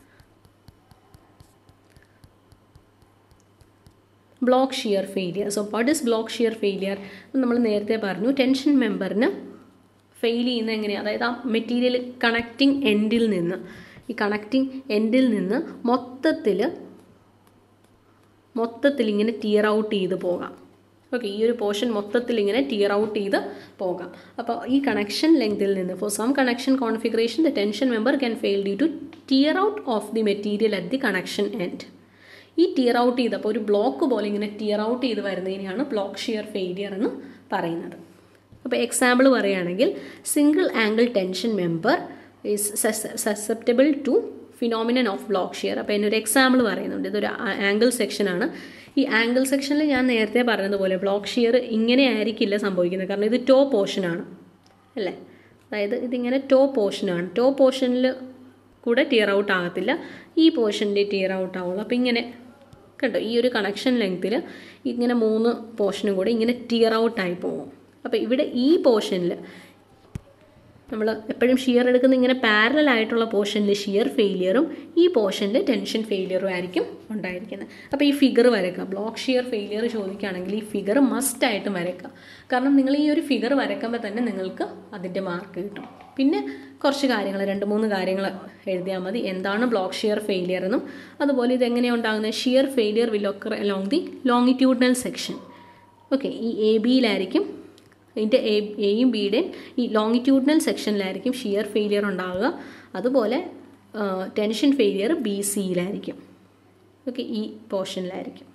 Block shear failure. So what is block shear failure? നമ്മൾ നേരത്തെ പറഞ്ഞു, ടെൻഷൻ മെമ്പറിന് ഫെയിൽ ചെയ്യുന്ന എങ്ങനെയാണ്, അതായത് ആ മെറ്റീരിയൽ കണക്റ്റിംഗ് എൻഡിൽ നിന്ന്, ഈ കണക്റ്റിംഗ് എൻഡിൽ നിന്ന് മൊത്തത്തിൽ മൊത്തത്തിൽ ഇങ്ങനെ ടിയർ ഔട്ട് ചെയ്ത് പോകാം. ഓക്കെ, ഈ ഒരു പോർഷൻ മൊത്തത്തിൽ ഇങ്ങനെ ടിയർ ഔട്ട് ചെയ്ത് പോകാം. അപ്പോൾ ഈ കണക്ഷൻ ലെങ്തിൽ നിന്ന് for some connection configuration the tension member can fail due to tear out of the material at the connection end. ഈ ടിയർ ഔട്ട് ചെയ്തപ്പോൾ ഒരു ബ്ലോക്ക് പോലെ ഇങ്ങനെ ടിയർ ഔട്ട് ചെയ്ത് വരുന്നതിനെയാണ് ബ്ലോക്ക് ഷിയർ ഫെയിലിയർ എന്ന് പറയുന്നത്. അപ്പോൾ എക്സാമ്പിൾ പറയുകയാണെങ്കിൽ, single angle tension member is susceptible to phenomenon of block shear. അപ്പോൾ എന്നൊരു എക്സാമ്പിൾ പറയുന്നുണ്ട്. ഇതൊരു ആംഗിൾ സെക്ഷനാണ്. ഈ ആംഗിൾ സെക്ഷനിൽ ഞാൻ നേരത്തെ പറഞ്ഞതുപോലെ ബ്ലോക്ക് ഷിയർ ഇങ്ങനെ ആയിരിക്കില്ല സംഭവിക്കുന്നത്. കാരണം ഇത് ടോ പോർഷനാണ് അല്ലേ? അതായത് ഇതിങ്ങനെ ടോ പോർഷനാണ്. ടോ പോർഷനിൽ കൂടെ ടിയർ ഔട്ട് ആകത്തില്ല, ഈ പോർഷനിൽ ടിയർ ഔട്ട് ആവുള്ളൂ. അപ്പോൾ ഇങ്ങനെ കണ്ടോ, ഈ ഒരു കണക്ഷൻ ലെങ്ത്തിൽ ഇങ്ങനെ മൂന്ന് പോർഷനും കൂടെ ഇങ്ങനെ ടിയർ ഔട്ടായി പോകും. അപ്പോൾ ഇവിടെ ഈ പോർഷനിൽ നമ്മൾ എപ്പോഴും ഷിയർ എടുക്കുന്ന ഇങ്ങനെ പാരലൽ ആയിട്ടുള്ള പോർഷനിൽ ഷിയർ ഫെയിലിയറും ഈ പോർഷനിൽ ടെൻഷൻ ഫെയിലിയറും ആയിരിക്കും ഉണ്ടായിരിക്കുന്നത്. അപ്പോൾ ഈ ഫിഗർ വരയ്ക്കുക. ബ്ലോക്ക് ഷിയർ ഫെയിലിയർ ചോദിക്കുകയാണെങ്കിൽ ഈ ഫിഗർ മസ്റ്റായിട്ടും വരയ്ക്കുക. കാരണം നിങ്ങൾ ഈ ഒരു ഫിഗർ വരയ്ക്കുമ്പോൾ തന്നെ നിങ്ങൾക്ക് അതിൻ്റെ മാർക്ക് കിട്ടും. പിന്നെ കുറച്ച് കാര്യങ്ങൾ, രണ്ട് മൂന്ന് കാര്യങ്ങൾ എഴുതിയാൽ മതി. എന്താണ് ബ്ലോക്ക് ഷിയർ ഫെയിലിയർ എന്നും അതുപോലെ ഇതെങ്ങനെയാണ് ഉണ്ടാകുന്നത്. Shear failure will occur along the longitudinal section. Okay, ഈ എ ബിയിലായിരിക്കും, ഇതിൻ്റെ എ എയും ബിയുടെയും ഈ ലോങ്ങിറ്റ്യൂഡിനൽ സെക്ഷനിലായിരിക്കും ഷിയർ ഫെയിലിയർ ഉണ്ടാവുക. അതുപോലെ ടെൻഷൻ ഫെയിലിയർ ബി സിയിലായിരിക്കും. ഓക്കെ, ഈ പോർഷനിലായിരിക്കും.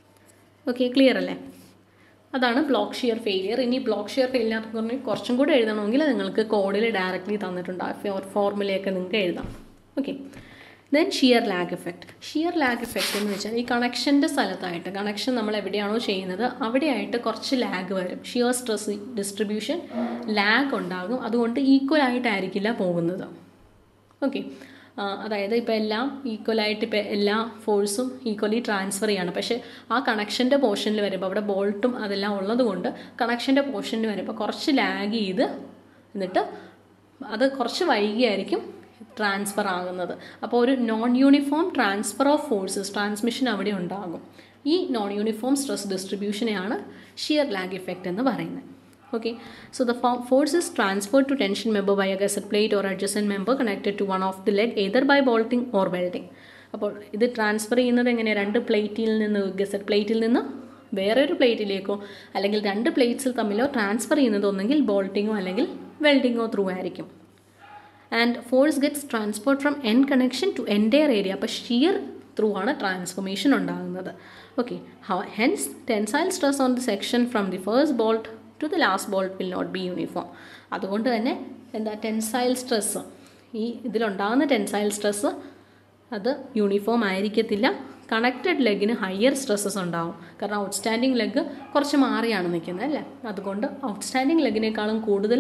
ഓക്കെ, ക്ലിയർ അല്ലേ? അതാണ് ബ്ലോക്ക് ഷിയർ ഫെയിലിയർ. ഇനി ബ്ലോക്ക് ഷിയർ ഫെയിലിയർ എന്ന് പറഞ്ഞാൽ കുറച്ചും കൂടെ എഴുതണമെങ്കിൽ നിങ്ങൾക്ക് കോഡിൽ ഡയറക്റ്റ്ലി തന്നിട്ടുണ്ട്, ആ ഫോർമുലയൊക്കെ നിങ്ങൾക്ക് എഴുതാം. Okay, then shear lag effect. Shear lag effect എന്ന് വെച്ചാൽ ഈ കണക്ഷൻ്റെ സ്ഥലത്തായിട്ട്, കണക്ഷൻ നമ്മൾ എവിടെയാണോ ചെയ്യുന്നത് അവിടെയായിട്ട് കുറച്ച് ലാഗ് വരും. ഷിയർ സ്ട്രെസ് ഡിസ്ട്രിബ്യൂഷൻ ലാഗ് ഉണ്ടാകും, അതുകൊണ്ട് ഈക്വൽ ആയിട്ടായിരിക്കില്ല പോകുന്നത്. ഓക്കെ, അതായത് ഇപ്പോൾ എല്ലാം ഈക്വലായിട്ട് ഇപ്പോൾ എല്ലാ ഫോഴ്സും ഈക്വലി ട്രാൻസ്ഫർ ചെയ്യാണ്. പക്ഷേ ആ കണക്ഷൻ്റെ പോർഷനിൽ വരുമ്പോൾ അവിടെ ബോൾട്ടും അതെല്ലാം ഉള്ളത് കൊണ്ട് കണക്ഷൻ്റെ പോർഷനിൽ വരുമ്പോൾ കുറച്ച് ലാഗ് ചെയ്ത് എന്നിട്ട് അത് കുറച്ച് വൈകിയായിരിക്കും ട്രാൻസ്ഫർ ആകുന്നത്. അപ്പോൾ ഒരു non uniform transfer of forces transmission അവിടെ ഉണ്ടാകും. ഈ നോൺ യൂണിഫോം സ്ട്രെസ് ഡിസ്ട്രിബ്യൂഷനെയാണ് ഷിയർ ലാഗ് ഇഫക്റ്റ് എന്ന് പറയുന്നത്. Okay, so the force is transferred to tension member by a gusset plate or adjacent member connected to one of the leg either by bolting or welding. അപ്പോൾ ഇത് transfer ചെയ്യുന്നത് എങ്ങനെയാണ്? രണ്ട് പ്ലേറ്റിൽ നിന്ന്, gazette പ്ലേറ്റിൽ നിന്ന് വേറൊരു പ്ലേറ്റിലേക്കോ അല്ലെങ്കിൽ രണ്ട് പ്ലേറ്റ്സിൽ തമ്മിലോ ട്രാൻസ്ഫർ ചെയ്യുന്നത് ഒന്നെങ്കിൽ ബോൾട്ടിങ്ങോ അല്ലെങ്കിൽ വെൽഡിങ്ങോ ത്രൂ ആയിരിക്കും. And force gets transferred from an connection to entire area. അപ്പോൾ ഷിയർ ത്രൂ ആണ് ട്രാൻസ്ഫോർമേഷൻ ഉണ്ടാകുന്നത്. Okay, hence tensile stress on the section from the first bolt to the last bolt will not be uniform. അതുകൊണ്ട് തന്നെ എന്താ tensile stress, ഈ ഇതിലുണ്ടാകുന്ന tensile stress അത് uniform ആയിരിക്കത്തില്ല. കണക്റ്റഡ് ലെഗിന് ഹയർ സ്ട്രെസ്സസ് ഉണ്ടാവും, കാരണം ഔട്ട്സ്റ്റാൻഡിങ് ലെഗ് കുറച്ച് മാറിയാണ് നിൽക്കുന്നത് അല്ലേ. അതുകൊണ്ട് ഔട്ട്സ്റ്റാൻഡിങ് ലെഗിനേക്കാളും കൂടുതൽ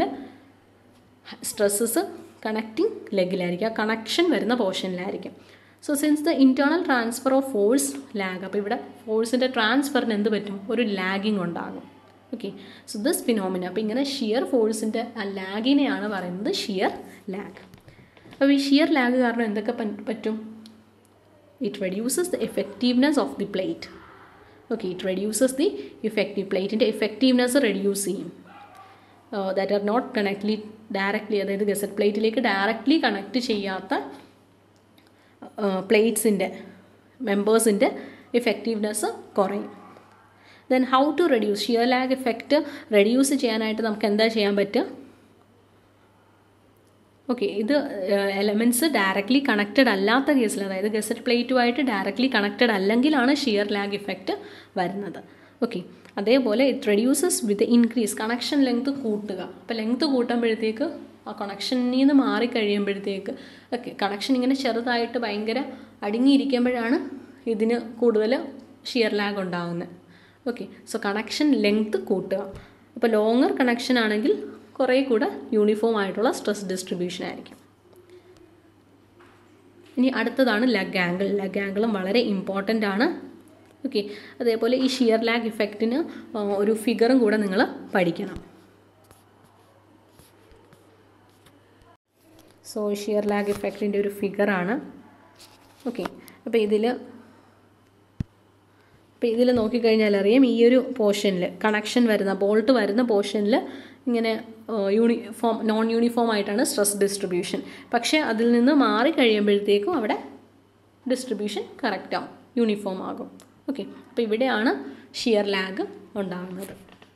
സ്ട്രെസ്സസ് കണക്റ്റിംഗ് ലെഗിലായിരിക്കും, ആ കണക്ഷൻ വരുന്ന പോർഷനിലായിരിക്കും. So since the internal transfer of force lag, അപ്പോൾ ഇവിടെ ഫോഴ്സിൻ്റെ ട്രാൻസ്ഫറിന് എന്ത് പറ്റും? ഒരു ലാഗിങ് ഉണ്ടാകും. ഓക്കെ, സോ ദിസ് ഫിനോമിന, അപ്പോൾ ഇങ്ങനെ ഷിയർ ഫോഴ്സിൻ്റെ ആ ലാഗിനെയാണ് പറയുന്നത് ഷിയർ ലാഗ്. അപ്പോൾ ഈ ഷിയർ ലാഗ് കാരണം എന്തൊക്കെ പറ്റും? It reduces the effectiveness of the plate. Okay, it reduces the effective, പ്ലേറ്റിൻ്റെ എഫക്റ്റീവ്നെസ് റെഡ്യൂസ് ചെയ്യും. That are not connectly directly, അതായത് ഗസറ്റ് പ്ലേറ്റിലേക്ക് ഡയറക്റ്റ്ലി കണക്ട് ചെയ്യാത്ത പ്ലേറ്റ്സിൻ്റെ മെമ്പേഴ്സിൻ്റെ ഇഫക്റ്റീവ്നെസ് കുറയും. Then how to reduce shear lag effect reduce ചെയ്യാനായിട്ട് നമുക്ക് എന്താ ചെയ്യാൻ പറ്റുക? ഓക്കെ, ഇത് എലമെൻറ്റ്സ് ഡയറക്റ്റ്ലി കണക്റ്റഡ് അല്ലാത്ത കേസിൽ, അതായത് ഗസറ്റ് പ്ലേറ്റുമായിട്ട് ഡയറക്റ്റ്ലി കണക്റ്റഡ് അല്ലെങ്കിലാണ് ഷിയർ ലാഗ് ഇഫക്റ്റ് വരുന്നത്. ഓക്കെ, അതേപോലെ it reduces with increase, connection length കൂട്ടുക. അപ്പോൾ ലെങ്ത് കൂട്ടുമ്പോഴത്തേക്ക് ആ കണക്ഷനിൽ നിന്ന് മാറിക്കഴിയുമ്പോഴത്തേക്ക് ഓക്കെ, കണക്ഷൻ ഇങ്ങനെ ചെറുതായിട്ട് ഭയങ്കര അടുങ്ങിയിരിക്കുമ്പോഴാണ് ഇതിന് കൂടുതൽ ഷിയർ ലാഗ് ഉണ്ടാകുന്നത്. ഓക്കെ, സോ കണക്ഷൻ ലെങ്ത് കൂട്ടുക. അപ്പോൾ ലോങ്ങർ കണക്ഷൻ ആണെങ്കിൽ കുറേ കൂടെ യൂണിഫോം ആയിട്ടുള്ള സ്ട്രെസ് ഡിസ്ട്രിബ്യൂഷൻ ആയിരിക്കും. ഇനി അടുത്തതാണ് ലെഗ് ആംഗിൾ. ലെഗ് ആംഗിളും വളരെ ഇമ്പോർട്ടൻ്റ് ആണ്. ഓക്കെ, അതേപോലെ ഈ ഷിയർ ലാഗ് ഇഫക്റ്റിന് ഒരു ഫിഗറും കൂടെ നിങ്ങൾ പഠിക്കണം. സോ ഷിയർ ലാഗ് ഇഫക്റ്റിൻ്റെ ഒരു ഫിഗറാണ്. ഓക്കെ, അപ്പോൾ ഇതിൽ അപ്പോൾ ഇതിൽ നോക്കിക്കഴിഞ്ഞാൽ അറിയാം, ഈ ഒരു പോർഷനിൽ കണക്ഷൻ വരുന്ന ബോൾട്ട് വരുന്ന പോർഷനിൽ ഇങ്ങനെ യൂണിഫോം നോൺ യൂണിഫോം ആയിട്ടാണ് സ്ട്രെസ് ഡിസ്ട്രിബ്യൂഷൻ. പക്ഷേ അതിൽ നിന്ന് മാറി കഴിയുമ്പോഴത്തേക്കും അവിടെ ഡിസ്ട്രിബ്യൂഷൻ കറക്റ്റ് ആവും, യൂണിഫോം ആകും. ഓക്കെ, അപ്പോൾ ഇവിടെയാണ് ഷിയർ ലാഗ് ഉണ്ടാകുന്നത്.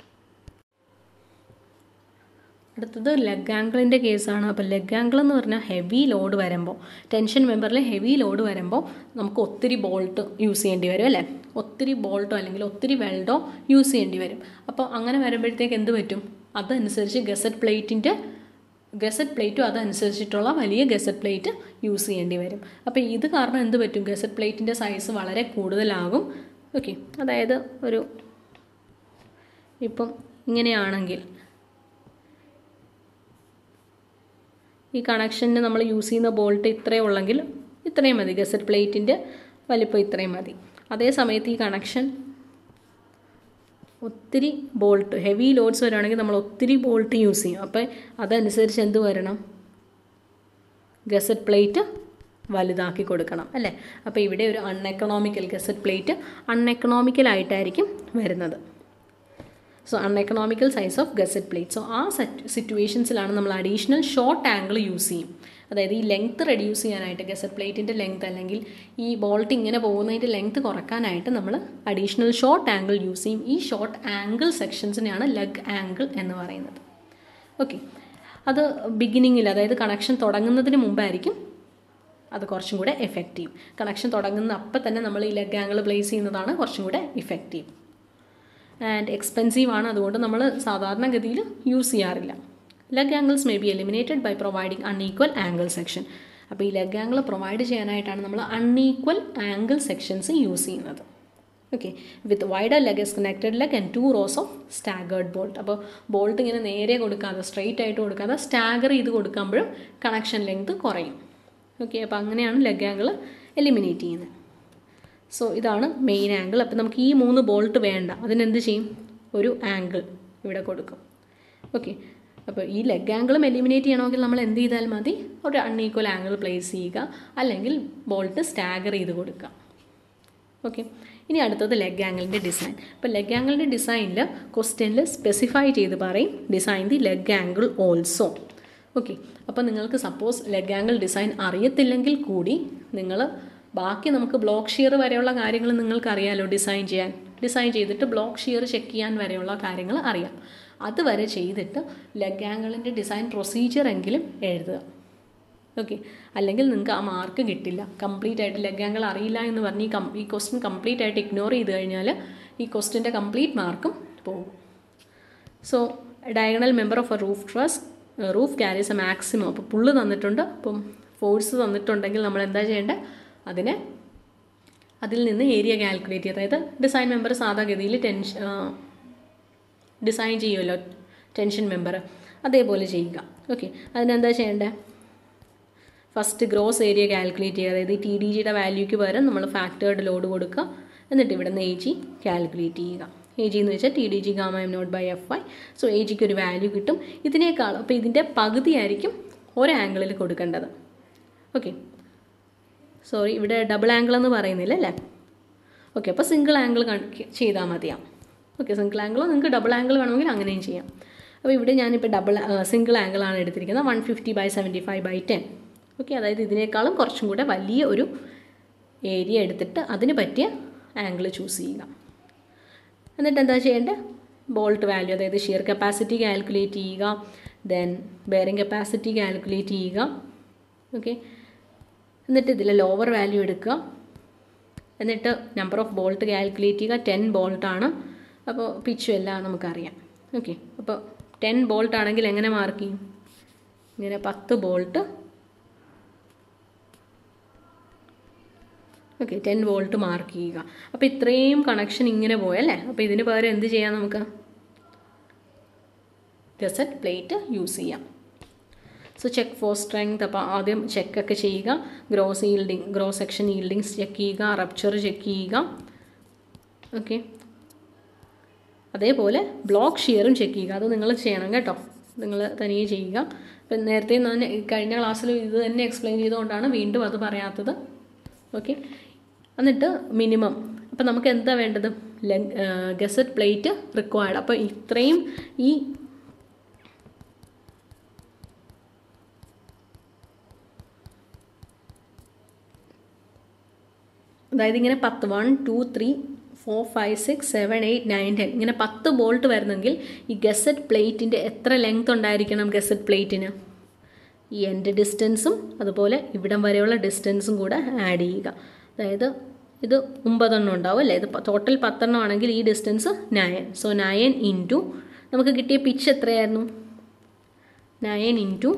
അടുത്തത് ലെഗ് ആംഗിളിൻ്റെ കേസാണ്. അപ്പോൾ ലെഗ് ആംഗിൾ എന്ന് പറഞ്ഞാൽ ഹെവി ലോഡ് വരുമ്പോൾ, ടെൻഷൻ മെമ്പറിൽ ഹെവി ലോഡ് വരുമ്പോൾ നമുക്ക് ഒത്തിരി ബോൾട്ട് യൂസ് ചെയ്യേണ്ടി വരും അല്ലേ. ഒത്തിരി ബോൾട്ടോ അല്ലെങ്കിൽ ഒത്തിരി വെൽഡോ യൂസ് ചെയ്യേണ്ടി വരും. അപ്പോൾ അങ്ങനെ വരുമ്പോഴത്തേക്ക് എന്ത് പറ്റും? അതനുസരിച്ച് ഗസറ്റ് പ്ലേറ്റിൻ്റെ ഗസറ്റ് പ്ലേറ്റും അതനുസരിച്ചിട്ടുള്ള വലിയ ഗസറ്റ് പ്ലേറ്റ് യൂസ് ചെയ്യേണ്ടി വരും. അപ്പോൾ ഇത് കാരണം എന്ത് പറ്റും? ഗസറ്റ് പ്ലേറ്റിൻ്റെ സൈസ് വളരെ കൂടുതലാകും. ഓക്കെ, അതായത് ഒരു ഇപ്പം ഇങ്ങനെയാണെങ്കിൽ ഈ കണക്ഷന് നമ്മൾ യൂസ് ചെയ്യുന്ന ബോൾട്ട് ഇത്രയും ഉള്ളെങ്കിൽ ഇത്രയും മതി, ഗസറ്റ് പ്ലേറ്റിൻ്റെ വലിപ്പം ഇത്രയും മതി. അതേ സമയത്ത് ഈ കണക്ഷൻ ഒത്തിരി ബോൾട്ട് ഹെവി ലോഡ്സ് വരുവാണെങ്കിൽ നമ്മൾ ഒത്തിരി ബോൾട്ട് യൂസ് ചെയ്യും. അപ്പോൾ അതനുസരിച്ച് എന്ത് വരണം, ഗസറ്റ് പ്ലേറ്റ് വലുതാക്കി കൊടുക്കണം അല്ലേ. അപ്പോൾ ഇവിടെ ഒരു അൺഎക്കണോമിക്കൽ ഗസറ്റ് പ്ലേറ്റ് അൺഎക്കണോമിക്കലായിട്ടായിരിക്കും വരുന്നത്. So uneconomical size of gusset plate. So ആ സിറ്റുവേഷൻസിലാണ് നമ്മൾ അഡീഷണൽ ഷോർട്ട് ആംഗിൾ യൂസ് ചെയ്യും. അതായത് ഈ ലെങ്ത്ത് റെഡ്യൂസ് ചെയ്യാനായിട്ട്, ഗസറ്റ് പ്ലേറ്റിൻ്റെ ലെങ്ത്ത് അല്ലെങ്കിൽ ഈ ബോൾട്ട് ഇങ്ങനെ പോകുന്നതിൻ്റെ ലെങ്ത്ത് കുറക്കാനായിട്ട് നമ്മൾ അഡീഷണൽ ഷോർട്ട് ആംഗിൾ യൂസ് ചെയ്യും. ഈ ഷോർട്ട് ആംഗിൾ സെക്ഷൻസിനെയാണ് ലെഗ് ആംഗിൾ എന്ന് പറയുന്നത്. ഓക്കെ, അത് ബിഗിനിങ്ങിൽ, അതായത് കണക്ഷൻ തുടങ്ങുന്നതിന് മുമ്പായിരിക്കും അത് കുറച്ചും കൂടെ എഫക്റ്റീവ്. കണക്ഷൻ തുടങ്ങുന്ന അപ്പം തന്നെ നമ്മൾ ഈ ലെഗ് ആംഗിൾ പ്ലേസ് ചെയ്യുന്നതാണ് കുറച്ചും കൂടെ ഇഫക്റ്റീവ്. ആൻഡ് എക്സ്പെൻസീവ് ആണ്, അതുകൊണ്ട് നമ്മൾ സാധാരണഗതിയിൽ യൂസ് ചെയ്യാറില്ല. Leg angles may be eliminated by providing unequal angle section. അപ്പോൾ ഈ ലെഗ് ആംഗിൾ പ്രൊവൈഡ് ചെയ്യാനായിട്ടാണ് നമ്മൾ അൺഈക്വൽ ആംഗിൾ സെക്ഷൻസ് യൂസ് ചെയ്യുന്നത്. Okay, with wider leg is connected leg and two rows of staggered bolt. അപ്പോൾ bolt ഇങ്ങനെ നേരെ കൊടുക്കാതെ, straight ആയിട്ട് കൊടുക്കാതെ സ്റ്റാഗർ ചെയ്ത് കൊടുക്കുമ്പോഴും കണക്ഷൻ ലെങ്ത് കുറയും. ഓക്കെ, അപ്പോൾ അങ്ങനെയാണ് ലെഗ് ആംഗിൾ എലിമിനേറ്റ് ചെയ്യുന്നത്. സോ ഇതാണ് മെയിൻ ആംഗിൾ. അപ്പോൾ നമുക്ക് ഈ മൂന്ന് ബോൾട്ട് വേണ്ട, അതിനെന്ത് ചെയ്യും, ഒരു ആംഗിൾ ഇവിടെ കൊടുക്കും. ഓക്കെ, അപ്പോൾ ഈ ലെഗ് ആംഗിളും എലിമിനേറ്റ് ചെയ്യണമെങ്കിൽ നമ്മൾ എന്ത് ചെയ്താൽ മതി, ഒരു അൺഈക്വൽ ആംഗിൾ പ്ലേസ് ചെയ്യുക, അല്ലെങ്കിൽ ബോൾട്ട് സ്റ്റാഗർ ചെയ്ത് കൊടുക്കുക. ഓക്കെ, ഇനി അടുത്തത് ലെഗ് ആംഗിളിൻ്റെ ഡിസൈൻ. അപ്പോൾ ലെഗ് ആംഗിളിൻ്റെ ഡിസൈനിൽ ക്വസ്റ്റ്യനിൽ സ്പെസിഫൈ ചെയ്ത് പറയും, design the leg angle also. Okay, അപ്പോൾ നിങ്ങൾക്ക് സപ്പോസ് ലെഗ് ആംഗിൾ ഡിസൈൻ അറിയത്തില്ലെങ്കിൽ കൂടി നിങ്ങൾ ബാക്കി നമുക്ക് ബ്ലോക്ക് ഷിയർ വരെയുള്ള കാര്യങ്ങൾ നിങ്ങൾക്കറിയാമല്ലോ ഡിസൈൻ ചെയ്യാൻ. ഡിസൈൻ ചെയ്തിട്ട് ബ്ലോക്ക് ഷിയർ ചെക്ക് ചെയ്യാൻ വരെയുള്ള കാര്യങ്ങൾ അറിയാം. അതുവരെ ചെയ്തിട്ട് ലെഗ് ആംഗിളിൻ്റെ ഡിസൈൻ പ്രൊസീജിയർ എങ്കിലും എഴുതുക. ഓക്കെ, അല്ലെങ്കിൽ നിങ്ങൾക്ക് ആ മാർക്ക് കിട്ടില്ല. കംപ്ലീറ്റ് ആയിട്ട് ലെഗ് ആംഗിൾ അറിയില്ല എന്ന് പറഞ്ഞ് ഈ കം ഈ ക്വസ്റ്റ്യൻ കംപ്ലീറ്റ് ആയിട്ട് ഇഗ്നോർ ചെയ്ത് കഴിഞ്ഞാൽ ഈ ക്വസ്റ്റ്യൻ്റെ കംപ്ലീറ്റ് മാർക്കും പോകും. So diagonal member of a roof truss roof carries a maximum. അപ്പോൾ പുള്ള് തന്നിട്ടുണ്ട്, അപ്പം ഫോഴ്സ് തന്നിട്ടുണ്ടെങ്കിൽ നമ്മൾ എന്താ ചെയ്യേണ്ടത്, അതിനെ അതിൽ നിന്ന് ഏരിയ കാൽക്കുലേറ്റ് ചെയ്യുക. അതായത് ഡിസൈൻ മെമ്പർ സാധാഗതിയിൽ ടെൻഷൻ ഡിസൈൻ ചെയ്യുമല്ലോ, ടെൻഷൻ മെമ്പർ, അതേപോലെ ചെയ്യുക. ഓക്കെ, അതിനെന്താ ചെയ്യേണ്ടത്, ഫസ്റ്റ് ഗ്രോസ് ഏരിയ കാൽക്കുലേറ്റ് ചെയ്യുക. അതായത് ടി ഡി ജിയുടെ വാല്യൂക്ക് പകരം നമ്മൾ ഫാക്ടേർഡ് ലോഡ് കൊടുക്കുക. എന്നിട്ട് ഇവിടെ നിന്ന് എ ജി കാൽക്കുലേറ്റ് ചെയ്യുക. എ ജി എന്ന് വെച്ചാൽ T D G gamma M naught by F I. So A ജിക്ക് ഒരു വാല്യൂ കിട്ടും. ഇതിനേക്കാൾ അപ്പോൾ ഇതിൻ്റെ പകുതിയായിരിക്കും ഒരു ആംഗിളിൽ കൊടുക്കേണ്ടത്. ഓക്കെ, സോറി, ഇവിടെ ഡബിൾ ആംഗിൾ എന്ന് പറയുന്നില്ല അല്ലേ. ഓക്കെ, അപ്പോൾ സിംഗിൾ ആംഗിൾ ചെയ്താൽ മതിയാവും. ഓക്കെ, സിംഗിൾ ആംഗിളോ നിങ്ങൾക്ക് ഡബിൾ ആംഗിൾ വേണമെങ്കിൽ അങ്ങനെയും ചെയ്യാം. അപ്പോൾ ഇവിടെ ഞാനിപ്പോൾ ഡബിൾ സിംഗിൾ ആംഗിളാണ് എടുത്തിരിക്കുന്നത്, one fifty by seventy five by ten. Okay, അതായത് ഇതിനേക്കാളും കുറച്ചും കൂടെ വലിയ ഒരു ഏരിയ എടുത്തിട്ട് അതിന് പറ്റിയ ആംഗിൾ ചൂസ് ചെയ്യുക. എന്നിട്ട് എന്താ ചെയ്യേണ്ടത്, ബോൾട്ട് വാല്യൂ, അതായത് ഷിയർ കപ്പാസിറ്റി കാൽക്കുലേറ്റ് ചെയ്യുക, ദെൻ ബെയറിംഗ് കപ്പാസിറ്റി കാൽക്കുലേറ്റ് ചെയ്യുക. ഓക്കെ, എന്നിട്ട് ഇതിൽ ലോവർ വാല്യൂ എടുക്കുക. എന്നിട്ട് നമ്പർ ഓഫ് ബോൾട്ട് കാൽക്കുലേറ്റ് ചെയ്യുക. ടെൻ ബോൾട്ടാണ്, അപ്പോൾ പിച്ചും എല്ലാം നമുക്കറിയാം. ഓക്കെ, അപ്പോൾ ടെൻ ബോൾട്ട് ആണെങ്കിൽ എങ്ങനെ മാർക്ക് ചെയ്യും, ഇങ്ങനെ പത്ത് bolt. Okay, ten bolt mark ചെയ്യുക. അപ്പോൾ ഇത്രയും കണക്ഷൻ ഇങ്ങനെ പോയല്ലേ. അപ്പോൾ ഇതിന് പകരം എന്ത് ചെയ്യാം, നമുക്ക് ഗസറ്റ് പ്ലേറ്റ് യൂസ് ചെയ്യാം. So check for strength. അപ്പോൾ ആദ്യം ചെക്കൊക്കെ ചെയ്യുക, gross yielding gross section yieldings check ചെയ്യുക, റപ്ചർ ചെക്ക് ചെയ്യുക. ഓക്കെ, അതേപോലെ ബ്ലോക്ക് ഷിയറും ചെക്ക് ചെയ്യുക. അത് നിങ്ങൾ ചെയ്യണം കേട്ടോ, നിങ്ങൾ തനിയെ ചെയ്യുക. ഇപ്പം നേരത്തെ ഞാൻ കഴിഞ്ഞ ക്ലാസ്സിൽ ഇത് തന്നെ എക്സ്പ്ലെയിൻ ചെയ്തുകൊണ്ടാണ് വീണ്ടും അത് പറയാത്തത്. ഓക്കെ, എന്നിട്ട് മിനിമം, അപ്പോൾ നമുക്ക് എന്താ വേണ്ടത്, ഗസറ്റ് പ്ലേറ്റ് റിക്വയർഡ്. അപ്പോൾ ഇത്രയും ഈ അതായത് ഇങ്ങനെ പത്ത് one two three four five six seven eight nine ten ഇങ്ങനെ പത്ത് ബോൾട്ട് വരുന്നെങ്കിൽ ഈ ഗസറ്റ് പ്ലേറ്റിൻ്റെ എത്ര ലെങ്ത് ഉണ്ടായിരിക്കണം, ഗസറ്റ് പ്ലേറ്റിന് ഈ എൻഡ് ഡിസ്റ്റൻസും അതുപോലെ ഇവിടം വരെയുള്ള ഡിസ്റ്റൻസും കൂടെ ആഡ് ചെയ്യുക. അതായത് ഇത് ഒമ്പതെണ്ണം ഉണ്ടാവും അല്ലേ, ഇത് ടോട്ടൽ പത്തെണ്ണം ആണെങ്കിൽ ഈ distance nine. So nine into നമുക്ക് കിട്ടിയ പിച്ച് എത്രയായിരുന്നു, nine into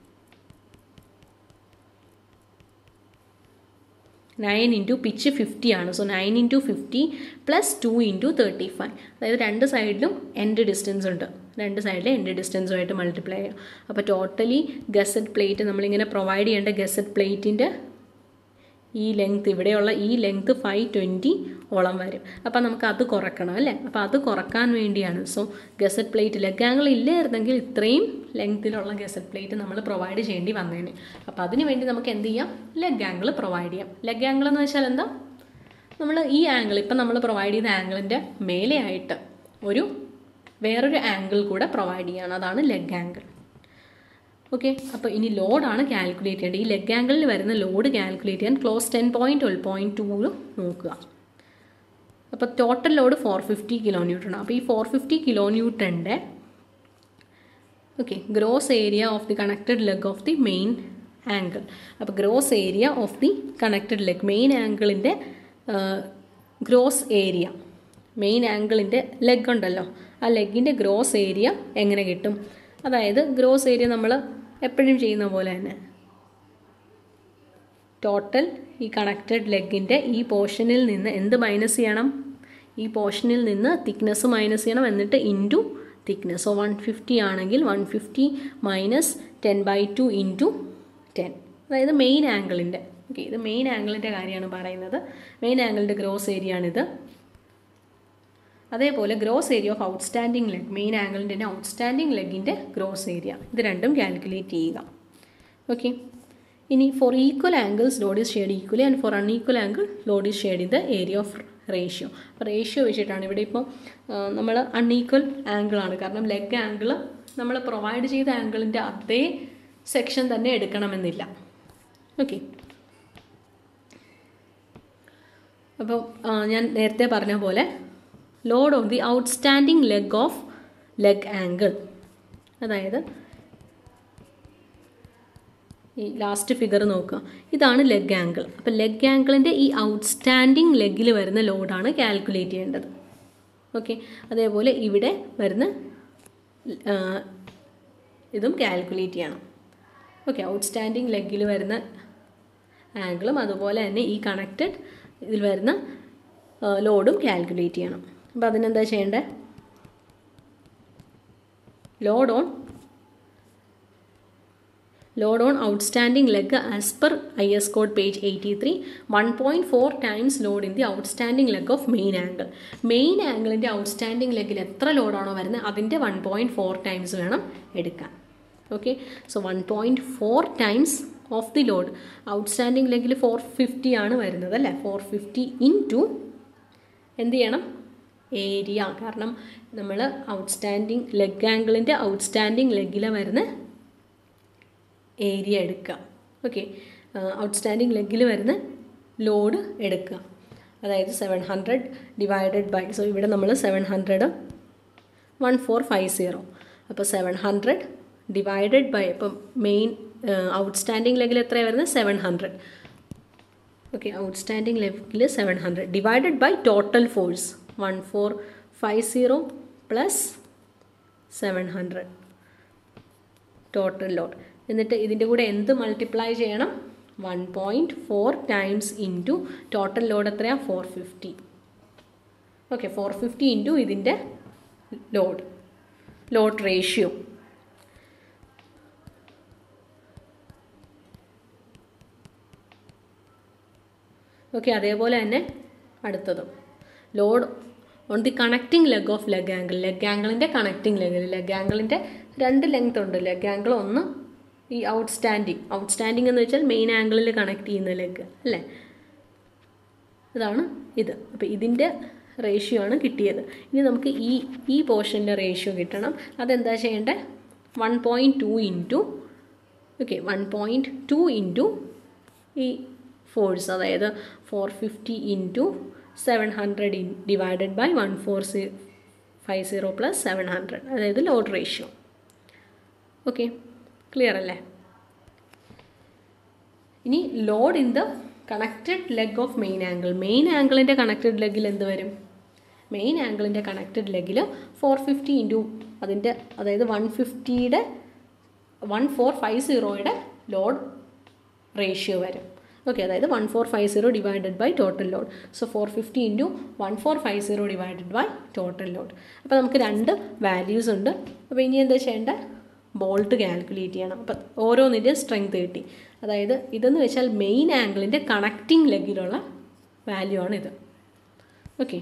nine into pitch fifty ആണ്. So nine into fifty plus two into thirty five. അതായത് രണ്ട് സൈഡിലും എൻഡ് ഡിസ്റ്റൻസ് ഉണ്ട്, രണ്ട് സൈഡിലെ എൻഡ് ഡിസ്റ്റൻസുമായിട്ട് മൾട്ടിപ്ലൈ ചെയ്യാം. അപ്പോൾ ടോട്ടലി ഗസറ്റ് പ്ലേറ്റ് നമ്മളിങ്ങനെ പ്രൊവൈഡ് ചെയ്യേണ്ട ഗസറ്റ് പ്ലേറ്റിൻ്റെ ഈ ലെങ്ത്ത്, ഇവിടെയുള്ള ഈ ലെങ്ത്ത് ഫൈവ് ട്വൻറ്റി ഓളം വരും. അപ്പോൾ നമുക്ക് അത് കുറക്കണം അല്ലേ. അപ്പോൾ അത് കുറക്കാൻ വേണ്ടിയാണ്. So gusset plate leg angle ഇല്ലായിരുന്നെങ്കിൽ ഇത്രയും ലെങ്ത്തിലുള്ള ഗസറ്റ് പ്ലേറ്റ് നമ്മൾ പ്രൊവൈഡ് ചെയ്യേണ്ടി വന്നേനെ. അപ്പോൾ അതിന് വേണ്ടി നമുക്ക് എന്ത് ചെയ്യാം, ലെഗ് ആംഗിൾ പ്രൊവൈഡ് ചെയ്യാം. ലെഗ് ആംഗിൾ എന്ന് വെച്ചാൽ എന്താ, നമ്മൾ ഈ ആംഗിൾ ഇപ്പം നമ്മൾ പ്രൊവൈഡ് ചെയ്ത ആംഗിളിൻ്റെ മേലെയായിട്ട് ഒരു വേറൊരു ആംഗിൾ കൂടെ പ്രൊവൈഡ് ചെയ്യണം. അതാണ് ലെഗ് ആംഗിൾ. ഓക്കെ, അപ്പോൾ ഇനി ലോഡാണ് കാൽക്കുലേറ്റ് ചെയ്യേണ്ടത്. ഈ ലെഗ് ആംഗിളിൽ വരുന്ന ലോഡ് കാൽക്കുലേറ്റ് ചെയ്യാൻ clause ten point twelve point ടൂവിൽ നോക്കുക. അപ്പോൾ total load four fifty kilo newton. അപ്പോൾ ഈ ഫോർ ഫിഫ്റ്റി കിലോ ന്യൂട്ടൻ്റെ okay gross area of the connected leg of the main angle. അപ്പോൾ gross area of the connected leg, main ആംഗിളിൻ്റെ gross area, main ആംഗിളിൻ്റെ leg ഉണ്ടല്ലോ, ആ ലെഗിൻ്റെ gross area എങ്ങനെ കിട്ടും? അതായത് ഗ്രോസ് ഏരിയ നമ്മൾ എപ്പോഴും ചെയ്യുന്ന പോലെ തന്നെ ടോട്ടൽ ഈ കണക്റ്റഡ് ലെഗിൻ്റെ ഈ പോർഷനിൽ നിന്ന് എന്ത് മൈനസ് ചെയ്യണം? ഈ പോർഷനിൽ നിന്ന് തിക്നെസ് മൈനസ് ചെയ്യണം, എന്നിട്ട് into thickness. So one fifty ആണെങ്കിൽ one fifty minus ten by two into ten, അതായത് മെയിൻ ആംഗിളിൻ്റെ. ഓക്കെ, ഇത് മെയിൻ ആംഗിളിൻ്റെ കാര്യമാണ് പറയുന്നത്. മെയിൻ ആംഗിളിൻ്റെ ഗ്രോസ് ഏരിയ ആണിത്. അതേപോലെ gross area of outstanding leg, main ആംഗിളിൻ്റെ തന്നെ ഔട്ട്സ്റ്റാൻഡിങ് ലെഗിൻ്റെ ഗ്രോസ് ഏരിയ, ഇത് രണ്ടും കാൽക്കുലേറ്റ് ചെയ്യുക. ഓക്കെ, ഇനി for equal angles load is shared equally and for unequal angle load is shared in the area of ratio. അപ്പോൾ ratio വെച്ചിട്ടാണ് ഇവിടെ ഇപ്പോൾ നമ്മൾ അൺഈക്വൽ ആംഗിളാണ്, കാരണം ലെഗ് ആംഗിൾ നമ്മൾ പ്രൊവൈഡ് ചെയ്ത ആംഗിളിൻ്റെ അതേ സെക്ഷൻ തന്നെ എടുക്കണമെന്നില്ല. ഓക്കെ, അപ്പോൾ ഞാൻ നേരത്തെ പറഞ്ഞ പോലെ load on the outstanding leg of leg angle, അതായത് ഈ ലാസ്റ്റ് ഫിഗർ നോക്കുക, ഇതാണ് ലെഗ് ആംഗിൾ. അപ്പോൾ ലെഗ് ആംഗിളിൻ്റെ ഈ ഔട്ട്സ്റ്റാൻഡിങ് ലെഗിൽ വരുന്ന ലോഡാണ് കാൽക്കുലേറ്റ് ചെയ്യേണ്ടത്. ഓക്കെ, അതേപോലെ ഇവിടെ വരുന്ന ഇതും കാൽക്കുലേറ്റ് ചെയ്യണം. ഓക്കെ, ഔട്ട്സ്റ്റാൻഡിങ് ലെഗിൽ വരുന്ന ആംഗിളും അതുപോലെ തന്നെ ഈ കണക്റ്റഡ് ഇതിൽ വരുന്ന ലോഡും കാൽക്കുലേറ്റ് ചെയ്യണം. അപ്പോൾ അതിനെന്താ ചെയ്യേണ്ടത്? Load on load on outstanding leg as per I S code page eighty three one point four times load in the outstanding leg of main angle. Main ആംഗിളിൻ്റെ ഔട്ട്സ്റ്റാൻഡിങ് ലെഗിൽ എത്ര ലോഡാണോ വരുന്നത് അതിൻ്റെ വൺ പോയിൻറ്റ് ഫോർ ടൈംസ് വേണം എടുക്കാൻ. Okay, so one point four times of the load. Outstanding ലെഗിൽ four fifty ആണ് വരുന്നത് അല്ലേ. ഫോർ ഫിഫ്റ്റി ഇൻ ടു എന്ത് ചെയ്യണം? ഏരിയ. കാരണം നമ്മൾ ഔട്ട്സ്റ്റാൻഡിങ് ലെഗ് ആംഗിളിൻ്റെ ഔട്ട്സ്റ്റാൻഡിങ് ലെഗിൽ വരുന്ന ഏരിയ എടുക്കുക. ഓക്കെ, ഔട്ട്സ്റ്റാൻഡിങ് ലെഗിൽ വരുന്ന ലോഡ് എടുക്കുക. അതായത് seven hundred divided by, so ഇവിടെ നമ്മൾ seven hundred one four five zero, അപ്പോൾ സെവൻ ഹൺഡ്രഡ് ഡിവൈഡഡ് ബൈ, ഇപ്പം മെയിൻ ഔട്ട്സ്റ്റാൻഡിങ് ലെഗിൽ എത്രയാണ് വരുന്നത്? Seven hundred. ഓക്കെ, ഔട്ട്സ്റ്റാൻഡിങ് ലെഗിൽ seven hundred divided by total force one four five zero plus seven hundred total load. എന്നിട്ട് ഇതിൻ്റെ കൂടെ എന്ത് മൾട്ടിപ്ലൈ ചെയ്യണം? One point four times into total load എത്രയാണ്? Four fifty. Okay, four fifty into ഇതിൻ്റെ load load ratio. Okay, അതേപോലെ തന്നെ അടുത്തതും load on the connecting leg of leg angle. Leg ആംഗിളിൻ്റെ കണക്റ്റിംഗ് ലെഗ്, ലെഗ് ആംഗിളിൻ്റെ രണ്ട് ലെങ്ത് ഉണ്ട്. ലെഗ് ആംഗിൾ ഒന്ന് ഈ ഔട്ട്സ്റ്റാൻഡിങ്, ഔട്ട്സ്റ്റാൻഡിങ് എന്ന് വെച്ചാൽ മെയിൻ ആംഗിളിൽ കണക്ട് ചെയ്യുന്ന ലെഗ് അല്ലേ, ഇതാണ് ഇത്. അപ്പോൾ ഇതിൻ്റെ റേഷ്യോ ആണ് കിട്ടിയത്. ഇനി നമുക്ക് ഈ ഈ പോർഷൻ്റെ റേഷ്യോ കിട്ടണം. അതെന്താ ചെയ്യേണ്ടത്? One point two into okay one point two into ഈ ഫോഴ്സ്, അതായത് four fifty into seven hundred in divided by one four see five zero plus seven hundred, അതായത് ലോഡ് റേഷ്യോ. ഓക്കെ, ക്ലിയർ അല്ലേ? ഇനി load in the connected leg of main angle. Main ആംഗിളിൻ്റെ connected ലെഗിൽ എന്ത് വരും? Main ആംഗിളിൻ്റെ connected ലെഗിൽ four fifty into അതിൻ്റെ, അതായത് വൺ ഫിഫ്റ്റിയുടെ വൺ ഫോർ ഫൈവ് സീറോയുടെ ലോഡ് റേഷ്യോ വരും. ഓക്കെ, അതായത് one four five zero divided by total load. So four fifty into one four five zero divided by total load. അപ്പോൾ നമുക്ക് രണ്ട് വാല്യൂസ് ഉണ്ട്. അപ്പോൾ ഇനി എന്താ ചെയ്യേണ്ടത്? ബോൾട്ട് കാൽക്കുലേറ്റ് ചെയ്യണം. അപ്പം ഓരോന്നിൻ്റെ സ്ട്രെങ്ത് കിട്ടി. അതായത് ഇതെന്ന് വെച്ചാൽ മെയിൻ ആംഗിളിൻ്റെ കണക്റ്റിംഗ് ലെഗിലുള്ള വാല്യൂ ആണ് ഇത്. ഓക്കെ,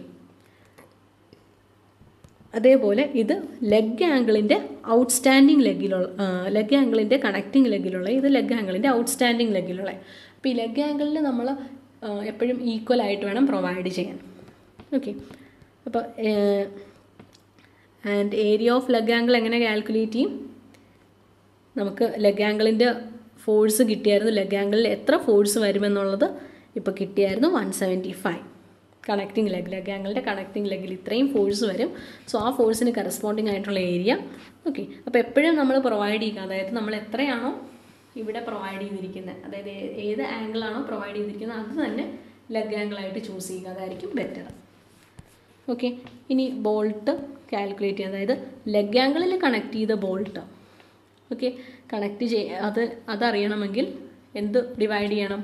അതേപോലെ ഇത് ലെഗ് ആംഗിളിൻ്റെ ഔട്ട്സ്റ്റാൻഡിങ് ലെഗിലുള്ള ലെഗ് ആംഗിളിൻ്റെ കണക്റ്റിംഗ് ലെഗിലുള്ള ഇത് ലെഗ് ആംഗിളിൻ്റെ ഔട്ട്സ്റ്റാൻഡിങ് ലെഗിലുള്ള. അപ്പോൾ ഈ ലെഗ് ആംഗിളിൽ നമ്മൾ എപ്പോഴും ഈക്വൽ ആയിട്ട് വേണം പ്രൊവൈഡ് ചെയ്യാൻ. ഓക്കെ, അപ്പോൾ and area of leg angle എങ്ങനെ കാൽക്കുലേറ്റ് ചെയ്യും? നമുക്ക് ലെഗ് ആംഗിളിൻ്റെ ഫോഴ്സ് കിട്ടിയായിരുന്നു, ലെഗ് ആംഗിളിൽ എത്ര ഫോഴ്സ് വരുമെന്നുള്ളത് ഇപ്പോൾ കിട്ടിയായിരുന്നു, one seventy five connecting leg leg ആംഗിളിൻ്റെ കണക്റ്റിംഗ് ലെഗിൽ ഇത്രയും ഫോഴ്സ് വരും. സോ ആ ഫോഴ്സിന് കറസ്പോണ്ടിങ് ആയിട്ടുള്ള ഏരിയ. ഓക്കെ, അപ്പോൾ എപ്പോഴും നമ്മൾ പ്രൊവൈഡ് ചെയ്യുക, അതായത് നമ്മൾ എത്രയാണോ ഇവിടെ പ്രൊവൈഡ് ചെയ്തിരിക്കുന്നത്, അതായത് ഏത് ആംഗിളാണോ പ്രൊവൈഡ് ചെയ്തിരിക്കുന്നത് അത് തന്നെ ലെഗ് ആംഗിളായിട്ട് ചൂസ് ചെയ്യുക, അതായിരിക്കും ബെറ്റർ. ഓക്കെ, ഇനി ബോൾട്ട് കാൽക്കുലേറ്റ് ചെയ്യുക, അതായത് ലെഗ് ആംഗിളിൽ കണക്ട് ചെയ്ത ബോൾട്ട്. ഓക്കെ, കണക്ട് ചെയ്യ അത് അതറിയണമെങ്കിൽ എന്ത് ഡിവൈഡ് ചെയ്യണം?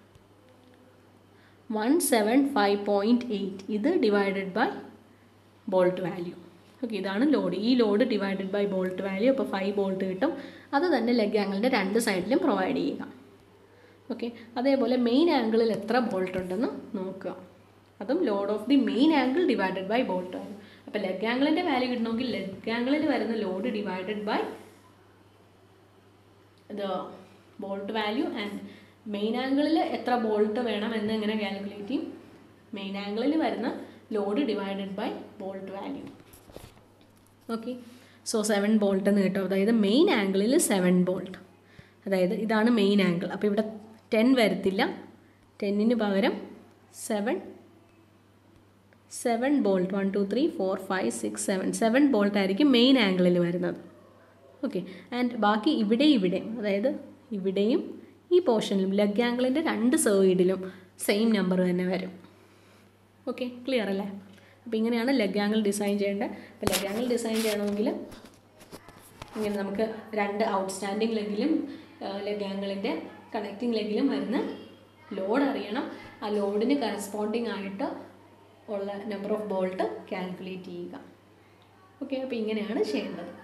One seven five point eight ഇത് divided by bolt value. Okay, ഇതാണ് ലോഡ്. ഈ load divided by bolt value, അപ്പോൾ ഫൈവ് ബോൾട്ട് കിട്ടും. അത് തന്നെ ലെഗ് ആംഗിളിൻ്റെ രണ്ട് സൈഡിലും പ്രൊവൈഡ് ചെയ്യുക. ഓക്കെ, അതേപോലെ മെയിൻ ആംഗിളിൽ എത്ര ബോൾട്ട് ഉണ്ടെന്ന് നോക്കുക, അതും load of the main angle divided by bolt value. അപ്പോൾ ലെഗ് ആംഗിളിൻ്റെ വാല്യൂ കിട്ടണമെങ്കിൽ ലെഗ് ആംഗിളിൽ വരുന്ന load divided by the bolt value and main ആംഗിളിൽ എത്ര ബോൾട്ട് വേണം എന്ന് എങ്ങനെ കാൽക്കുലേറ്റ് ചെയ്യും? മെയിൻ ആംഗിളിൽ വരുന്ന load divided by bolt value. Okay, so seven bolt എന്ന് കിട്ടും. അതായത് മെയിൻ ആംഗിളിൽ സെവൻ ബോൾട്ട്, അതായത് ഇതാണ് മെയിൻ ആംഗിൾ. അപ്പോൾ ഇവിടെ ടെൻ വരത്തില്ല, ടെന്നിന് പകരം seven seven bolt, one two three four five six seven seven bolt ആയിരിക്കും മെയിൻ ആംഗിളിൽ വരുന്നത്. ഓക്കെ, ആൻഡ് ബാക്കി ഇവിടെ ഇവിടെയും, അതായത് ഇവിടെയും ഈ പോർഷനിലും ലെഗ് ആംഗിളിൻ്റെ രണ്ട് സൈഡിലും സെയിം നമ്പർ തന്നെ വരും. ഓക്കെ, ക്ലിയർ അല്ലേ? അപ്പോൾ ഇങ്ങനെയാണ് ലെഗ് ആംഗിൾ ഡിസൈൻ ചെയ്യേണ്ടത്. അപ്പോൾ ലെഗ് ആംഗിൾ ഡിസൈൻ ചെയ്യണമെങ്കിൽ ഇങ്ങനെ നമുക്ക് രണ്ട് ഔട്ട്സ്റ്റാൻഡിങ് ലെഗിലും ലെഗ് ആംഗിളിൻ്റെ കണക്റ്റിംഗ് ലെഗിലും വരുന്ന ലോഡ് അറിയണം. ആ ലോഡിന് കറസ്പോണ്ടിങ് ആയിട്ട് ഉള്ള നമ്പർ ഓഫ് ബോൾട്ട് കാൽക്കുലേറ്റ് ചെയ്യുക. ഓക്കെ, അപ്പോൾ ഇങ്ങനെയാണ് ചെയ്യേണ്ടത്.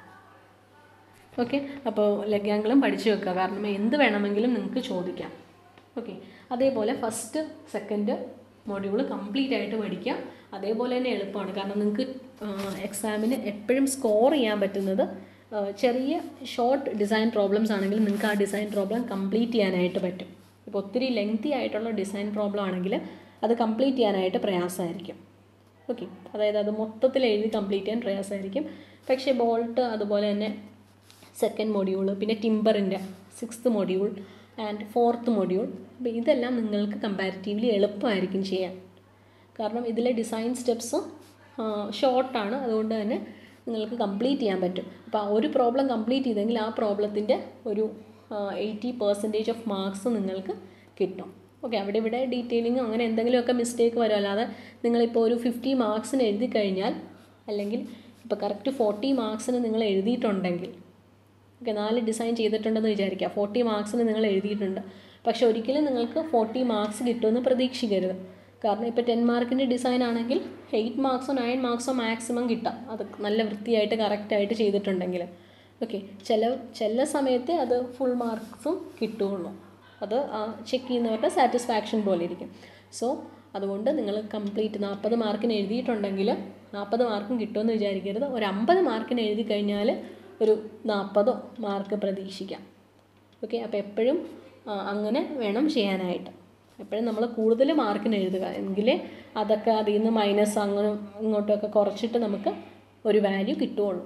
ഓക്കെ, അപ്പോൾ ലെഗ് ആംഗിളും പഠിച്ചു വെക്കുക, കാരണം എന്ത് വേണമെങ്കിലും നിങ്ങൾക്ക് ചോദിക്കാം. ഓക്കെ, അതേപോലെ ഫസ്റ്റ് സെക്കൻഡ് മൊഡ്യൂൾ കംപ്ലീറ്റ് ആയിട്ട് പഠിക്കുക. അതേപോലെ തന്നെ എളുപ്പമാണ്, കാരണം നിങ്ങൾക്ക് എക്സാമിന് എപ്പോഴും സ്കോർ ചെയ്യാൻ പറ്റുന്നത് ചെറിയ ഷോർട്ട് ഡിസൈൻ പ്രോബ്ലംസ് ആണെങ്കിൽ നിങ്ങൾക്ക് ആ ഡിസൈൻ പ്രോബ്ലം കംപ്ലീറ്റ് ചെയ്യാനായിട്ട് പറ്റും. ഇപ്പോൾ ഒത്തിരി ലെങ്തി ആയിട്ടുള്ള ഡിസൈൻ പ്രോബ്ലം ആണെങ്കിൽ അത് കംപ്ലീറ്റ് ചെയ്യാനായിട്ട് പ്രയാസമായിരിക്കും. ഓക്കെ, അതായത് അത് മൊത്തത്തിൽ എഴുതി കംപ്ലീറ്റ് ചെയ്യാൻ പ്രയാസമായിരിക്കും. പക്ഷേ ബോൾട്ട്, അതുപോലെ തന്നെ സെക്കൻഡ് മൊഡ്യൂൾ, പിന്നെ ടിമ്പറിൻ്റെ sixth module and fourth module, അപ്പോൾ ഇതെല്ലാം നിങ്ങൾക്ക് കമ്പാരിറ്റീവ്ലി എളുപ്പമായിരിക്കും ചെയ്യാൻ. കാരണം ഇതിലെ ഡിസൈൻ സ്റ്റെപ്സ് ഷോർട്ടാണ്, അതുകൊണ്ട് തന്നെ നിങ്ങൾക്ക് കംപ്ലീറ്റ് ചെയ്യാൻ പറ്റും. അപ്പോൾ ആ ഒരു പ്രോബ്ലം കംപ്ലീറ്റ് ചെയ്തെങ്കിൽ ആ പ്രോബ്ലത്തിൻ്റെ ഒരു എയ്റ്റി പെർസെൻറ്റേജ് ഓഫ് മാർക്സ് നിങ്ങൾക്ക് കിട്ടും. ഓക്കെ, അവിടെ ഇവിടെ ഡീറ്റെയിലിങ്ങോ അങ്ങനെ എന്തെങ്കിലുമൊക്കെ മിസ്റ്റേക്ക് വരും. അല്ലാതെ നിങ്ങളിപ്പോൾ ഒരു ഫിഫ്റ്റി മാർക്സിന് എഴുതി കഴിഞ്ഞാൽ, അല്ലെങ്കിൽ ഇപ്പോൾ കറക്റ്റ് ഫോർട്ടി മാർക്സിന് നിങ്ങൾ എഴുതിയിട്ടുണ്ടെങ്കിൽ, ഓക്കെ, നാല് ഡിസൈൻ ചെയ്തിട്ടുണ്ടെന്ന് വിചാരിക്കുക, ഫോർട്ടി മാർക്സിന് നിങ്ങൾ എഴുതിയിട്ടുണ്ട്, പക്ഷെ ഒരിക്കലും നിങ്ങൾക്ക് ഫോർട്ടി മാർക്സ് കിട്ടുമെന്ന് പ്രതീക്ഷിക്കരുത്. കാരണം ഇപ്പോൾ ടെൻ മാർക്കിൻ്റെ ഡിസൈൻ ആണെങ്കിൽ എയ്റ്റ് മാർക്സോ നയൻ മാർക്സോ മാക്സിമം കിട്ടാം, അത് നല്ല വൃത്തിയായിട്ട് കറക്റ്റായിട്ട് ചെയ്തിട്ടുണ്ടെങ്കിൽ. ഓക്കെ, ചില ചില സമയത്ത് അത് ഫുൾ മാർക്സും കിട്ടുകയുള്ളൂ, അത് ചെക്ക് ചെയ്യുന്നവരുടെ സാറ്റിസ്ഫാക്ഷൻ പോലെ ഇരിക്കും. സോ അതുകൊണ്ട് നിങ്ങൾ കംപ്ലീറ്റ് നാൽപ്പത് മാർക്കിന് എഴുതിയിട്ടുണ്ടെങ്കിൽ നാൽപ്പത് മാർക്കും കിട്ടുമെന്ന് വിചാരിക്കരുത്. ഒരു അമ്പത് മാർക്കിന് എഴുതി കഴിഞ്ഞാൽ ഒരു നാൽപ്പതോ മാർക്ക് പ്രതീക്ഷിക്കാം. ഓക്കെ, അപ്പോൾ എപ്പോഴും അങ്ങനെ വേണം ചെയ്യാനായിട്ട്. എപ്പോഴും നമ്മൾ കൂടുതൽ മാർക്കിന് എഴുതുക, എങ്കിലേ അതൊക്കെ അതിൽ നിന്ന് മൈനസ് അങ്ങനെ ഇങ്ങോട്ടൊക്കെ കുറച്ചിട്ട് നമുക്ക് ഒരു വാല്യൂ കിട്ടുകയുള്ളൂ.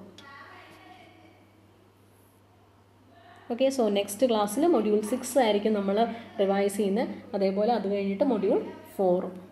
ഓക്കെ, സോ നെക്സ്റ്റ് ക്ലാസ്സിൽ മൊഡ്യൂൾ സിക്സ് ആയിരിക്കും നമ്മൾ റിവൈസ് ചെയ്യുന്നത്. അതേപോലെ അത് കഴിഞ്ഞിട്ട് മൊഡ്യൂൾ ഫോറും.